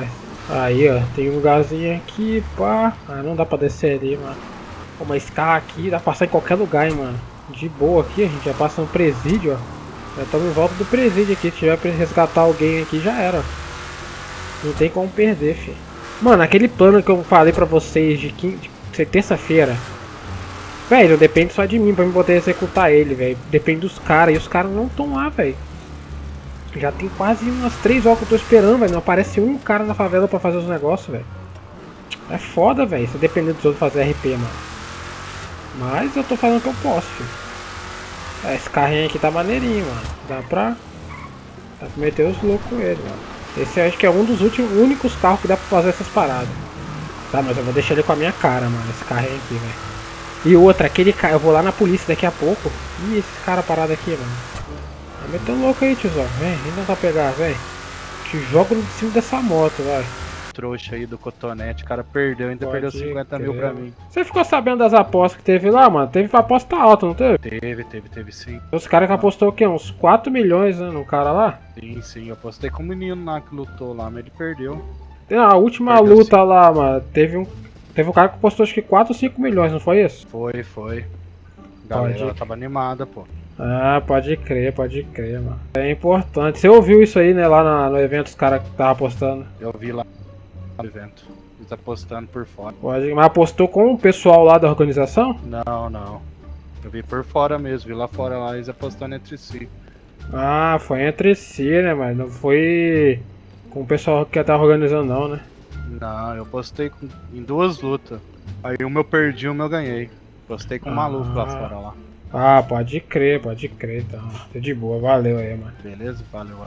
Aí, ó, tem um lugarzinho aqui, pá. Ah, não dá pra descer ali, mano. Pô, mas esse carro aqui dá pra passar em qualquer lugar, hein, mano. De boa aqui, a gente já passa no presídio, ó. Já estamos em volta do presídio aqui. Se tiver pra resgatar alguém aqui, já era. Não tem como perder, filho. Mano, aquele plano que eu falei pra vocês de terça-feira, velho, não depende só de mim pra me poder executar ele, velho. Depende dos caras. E os caras não estão lá, velho. Já tem quase umas 3 horas que eu tô esperando, velho. Não aparece um cara na favela pra fazer os negócios, velho. É foda, velho. Se depender dos outros fazer RP, mano. Mas eu tô fazendo o que eu posso, filho. Esse carrinho aqui tá maneirinho, mano. Dá pra meter os loucos com ele, mano. Esse eu acho que é um dos únicos carros que dá pra fazer essas paradas. Tá, mas eu vou deixar ele com a minha cara, mano. Esse carrinho aqui, velho. E outra, aquele cara. Eu vou lá na polícia daqui a pouco. Ih, esse cara parado aqui, mano. Tá metendo louco aí, tiozão. Vem, vem tentar pegar, velho. Te jogo no cima dessa moto, vai. Trouxa aí do cotonete, o cara perdeu, ainda perdeu 50 mil pra mim. Você ficou sabendo das apostas que teve lá, mano? Teve aposta alta, não teve? Teve sim. Os caras que apostou o quê? Uns 4 milhões, né, no cara lá? Sim, eu apostei com o menino lá que lutou lá, mas ele perdeu. A última luta lá, mano, teve um cara que apostou acho que 4 ou 5 milhões, não foi isso? Foi. A galera tava animada, pô. Ah, pode crer, mano. É importante. Você ouviu isso aí, né, lá no evento, os caras que estavam apostando? Eu vi lá no evento. Eles apostando por fora. Mas apostou com o pessoal lá da organização? Não. Eu vi por fora mesmo, vi lá fora lá, eles apostando entre si. Ah, foi entre si, né, mas não foi com o pessoal que tava organizando não, né? Não, eu apostei em 2 lutas. Aí uma eu perdi, uma eu ganhei. Apostei com um maluco lá fora lá. Ah, pode crer, então. Tá de boa, valeu aí, mano. Beleza? Valeu.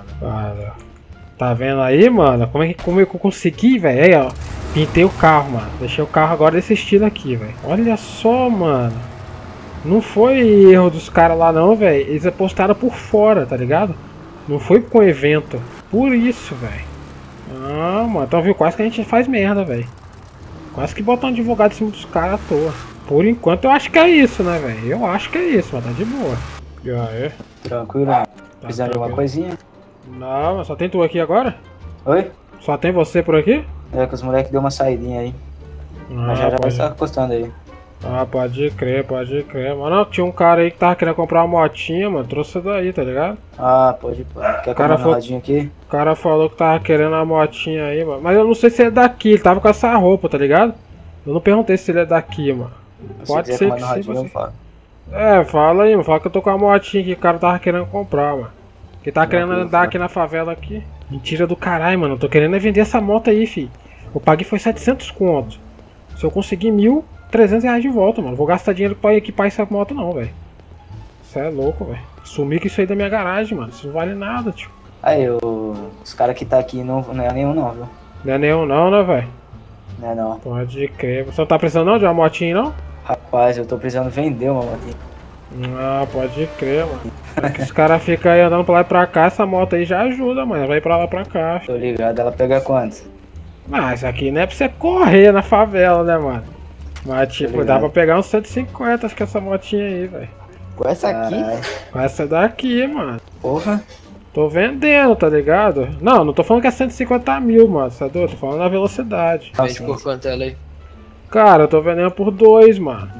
Tá vendo aí, mano? Como é que eu consegui, velho? Aí, ó. Pintei o carro, mano. Deixei o carro agora desse estilo aqui, velho. Olha só, mano. Não foi erro dos caras lá, não, velho. Eles apostaram por fora, tá ligado? Não foi com evento. Por isso, velho. Ah, mano. Então, viu? Quase que a gente faz merda, velho. Quase que botar um advogado em cima dos caras à toa. Por enquanto, eu acho que é isso, né, velho? Eu acho que é isso, mas tá de boa. E aí? Tranquilo. Precisando de alguma coisinha? Não, mas só tem tu aqui agora? Oi? Só tem você por aqui? É, que os moleques deu uma saidinha aí. Mas já vai estar acostando aí. Ah, pode crer. Mano, tinha um cara aí que tava querendo comprar uma motinha, mano. Trouxe daí, tá ligado? Ah, pode. Quer comprar uma rodinha aqui? O cara falou que tava querendo uma motinha aí, mano. Mas eu não sei se é daqui, ele tava com essa roupa, tá ligado? Eu não perguntei se ele é daqui, mano. Pode ser que sim, você... É, fala aí, mano. Fala que eu tô com a motinha que o cara tava querendo comprar, mano. Que tá querendo andar aqui na favela aqui. Mentira do caralho, mano. Eu tô querendo vender essa moto aí, fi. Eu paguei foi 700 conto. Se eu conseguir 1.300 reais de volta, mano. Vou gastar dinheiro pra equipar essa moto não, velho. Isso é louco, velho. Sumir com isso aí da minha garagem, mano. Isso não vale nada, tio. Aí, os caras que tá aqui não é nenhum não, viu? Não é nenhum não, né, velho? Não é não. Pode crer. Você não tá precisando não de uma motinha, não? Rapaz, eu tô precisando vender uma motinha. Ah, pode crer, mano. Os caras ficam aí andando pra lá e pra cá, essa moto aí já ajuda, mano. Vai pra lá e pra cá. Tô ligado, ela pega quantos? Ah, isso aqui não é pra você correr na favela, né, mano? Mas tipo, dá pra pegar uns 150, acho que essa motinha aí, velho. Com essa aqui? Com essa daqui, mano. Porra. Tô vendendo, tá ligado? Não tô falando que é 150 mil, mano. Você é doido? Tô falando na velocidade. Vende por quanto ela aí? Cara, eu tô vendendo por 2, mano.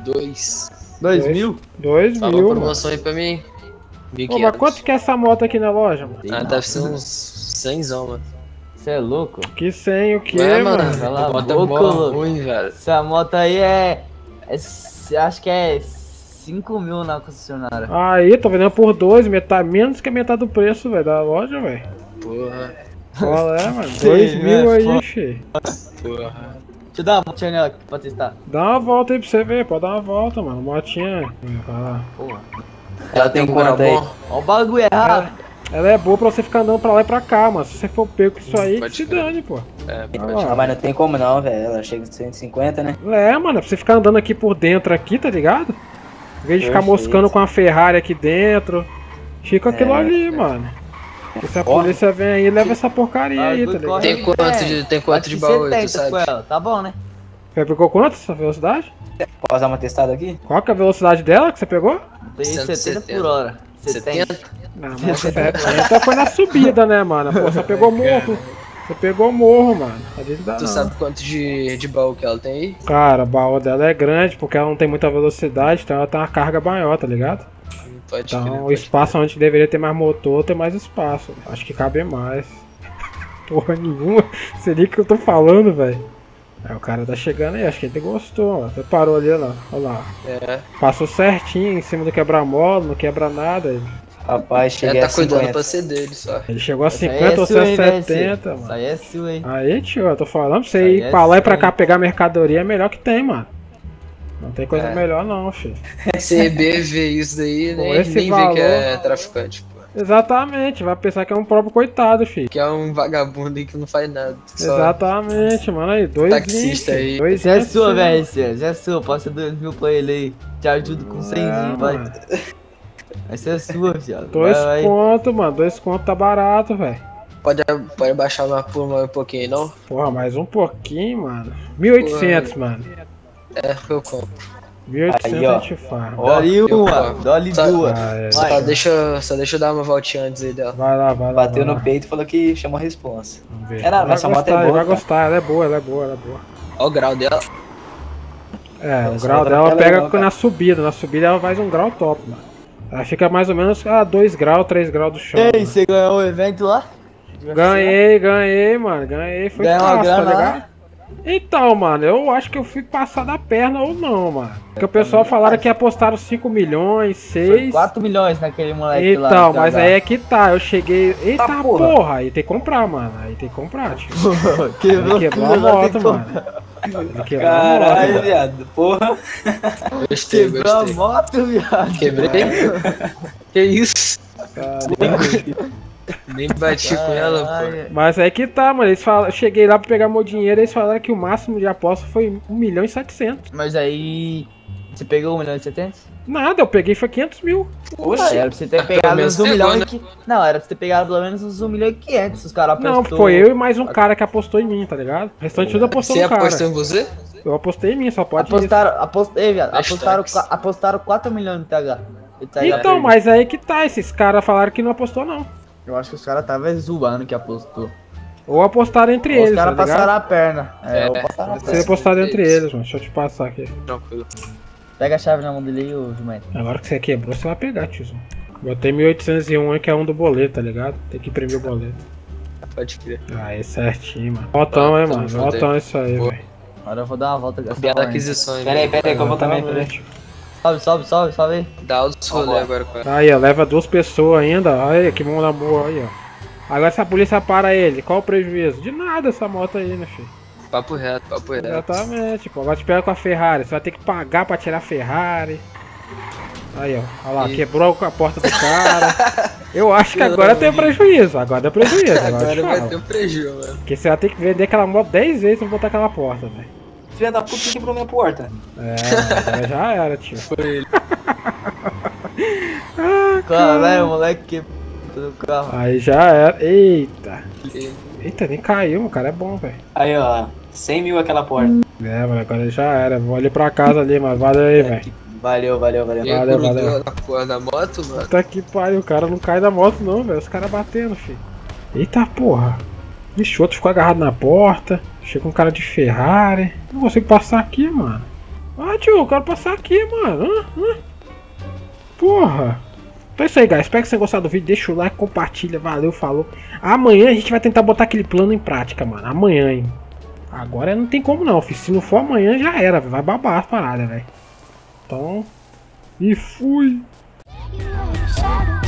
2 mil? 2 Fala mil, uma promoção aí pra mim. 1.500. Pô, mas quanto que é essa moto aqui na loja, mano? Ah, deve ser uns 100, mano. Você é louco? Que 100 o que, mano? Cala a boca, ruim, velho. Essa moto aí acho que é 5 mil na concessionária. Aí, tô vendendo por 2, menos que a metade do preço, velho, da loja, velho. Porra. Qual é, mano? 2 mil aí, fi. Porra. Deixa eu dar uma motinha nela aqui pra testar. Dá uma volta aí pra você ver, pode dar uma volta, mano. Motinha. Vai lá. Porra. Ela tem quanto aí? Ó o bagulho errado. Ela é boa pra você ficar andando pra lá e pra cá, mano. Se você for pego com isso aí, se dane, pô. Mas não tem como não, velho. Ela chega de 150, né? Mano, é pra você ficar andando aqui por dentro aqui, tá ligado? Em vez de ficar moscando com a Ferrari aqui dentro. Fica aquilo ali, mano. E se a polícia vem aí, leva essa porcaria aí, tá ligado? Tem quanto de baú aí, tu sabe? Tá bom, né? Você pegou quanto essa velocidade? Posso dar uma testada aqui? Qual que é a velocidade dela que você pegou? Tem 70 por hora. 70? Não, mas 70 foi na subida, né, mano? Pô, você pegou morro. Você pegou o morro, mano. Tu sabe quanto de baú que ela tem aí? Cara, o baú dela é grande porque ela não tem muita velocidade, então ela tem uma carga maior, tá ligado? Pode então crer, o espaço onde deveria ter mais motor, tem mais espaço. Acho que cabe mais. Porra nenhuma. Seria o que eu tô falando, velho. Aí o cara tá chegando aí, acho que ele gostou, ó. Até parou ali, ó. Olha lá. É. Passou certinho em cima do quebra-mola, não quebra nada. Ele... Rapaz, cheguei tá cuidando pra ser dele só. Ele chegou a 50 ou 70, mano. Isso aí é sua, hein? Aí, tio, eu tô falando pra você ir pra lá e pra cá pegar mercadoria é melhor que tem, mano. Não tem coisa melhor não, filho. CB vê isso daí, Pô, nem vê que é traficante, pô. Exatamente, vai pensar que é um próprio coitado, filho. Que é um vagabundo aí que não faz nada. Exatamente, mano, aí, 2 taxista aí. Isso é sua, velho, isso é sua, passa 2 mil pra ele aí. Te ajudo com 100, vai. Essa é sua, viado. 2 conto, mano, 2 conto tá barato, velho. Pode baixar por um pouquinho, não? Porra, mais um pouquinho, mano. 1.800, mano. É, eu compro. 1.800 a gente faz. Dole uma, dole duas. Só deixa eu dar uma voltinha antes aí dela. Vai lá. Bateu no peito e falou que chamou a responsa. Vamos ver. É nada, mas essa moto é boa. Vai gostar, ela é boa. Olha o grau dela. É, o grau dela pega na subida. Na subida ela faz um grau top, mano. Ela fica mais ou menos a 2 graus, 3 graus do chão. Ei, você ganhou o evento lá? Ganhei, mano. Ganhei, foi fácil, tá ligado? Então, mano, eu acho que eu fui passar da perna ou não, mano. Porque o pessoal falaram que apostaram 5 milhões, 6... Foi 4 milhões naquele moleque lá. Então, mas aí é que tá, eu cheguei... Eita porra, aí tem que comprar, mano. Aí tem que comprar, tio. Quebrou a moto, mano. Caralho, viado, porra. Gostei. Quebrou a moto, viado. Quebrei? Que isso? Nem bati com ela, pô. Mas é que tá, mano. Eles falaram, eu cheguei lá pra pegar meu dinheiro e eles falaram que o máximo de aposta foi 1.700.000. Mas aí... Você pegou 1.700.000? Nada, eu peguei foi 500 mil. Oxe, era pra você ter pegado uns 1 milhão e... Não, era pra você ter pegado pelo menos uns 1.500.000, os caras apostaram. Não, foi eu e mais um cara que apostou em mim, tá ligado? O restante tudo apostou no cara. Você apostou em você? Eu apostei em mim, só pode Apostaram 4 milhões no TH. Então, mas aí que tá, esses caras falaram que não apostou não. Eu acho que os caras estavam zoando que apostou. Ou apostaram entre eles, os caras passaram a perna. Você apostaram entre eles, mano. Deixa eu te passar aqui. Tranquilo. Pega a chave na mão dele aí, ô Jumento. Agora que você quebrou, você vai pegar, tiozão. Botei 1.801 que é um do boleto, tá ligado? Tem que imprimir o boleto. Pode crer. Aí, certinho, mano. Voltão, mano. Voltão isso aí, velho. Agora eu vou dar uma volta com essa Piada aquisições. Pera aí, que eu vou também, peraí. Sobe aí. Dá os rolê agora com ela. Aí, ó, leva 2 pessoas ainda. Aí, que mão na boa, aí, ó. Agora se a polícia para ele, qual o prejuízo? De nada essa moto aí, né, filho? Papo reto. Exatamente, pô. Agora te pega com a Ferrari, você vai ter que pagar pra tirar a Ferrari. Aí, ó, olha lá, quebrou a porta do cara. Eu acho que agora tem prejuízo, agora deu prejuízo. Agora vai ter prejuízo, mano. Porque você vai ter que vender aquela moto 10 vezes pra botar aquela porta, velho. Filha da puta que quebrou minha porta. É, já era, tio. Foi ele. Caralho, o moleque quebrou no carro. Aí já era. Eita, nem caiu, o cara é bom, velho. Aí, ó, 100 mil aquela porta. É, mano, agora já era. Vou ali pra casa ali, mas valeu aí, velho. Valeu. Valeu. Na porra da moto, mano. Puta que pariu, o cara não cai da moto não, velho. Os caras batendo, filho. Eita porra. Vixe, o outro ficou agarrado na porta. Chega um cara de Ferrari. Não consigo passar aqui, mano. Ah, tio, eu quero passar aqui, mano. Porra. Então é isso aí, guys. Espero que vocês tenham gostado do vídeo. Deixa o like, compartilha. Valeu, falou. Amanhã a gente vai tentar botar aquele plano em prática, mano. Amanhã, hein. Agora não tem como não, filho. Se não for amanhã, já era. Vai babar as paradas, velho. Então... E fui!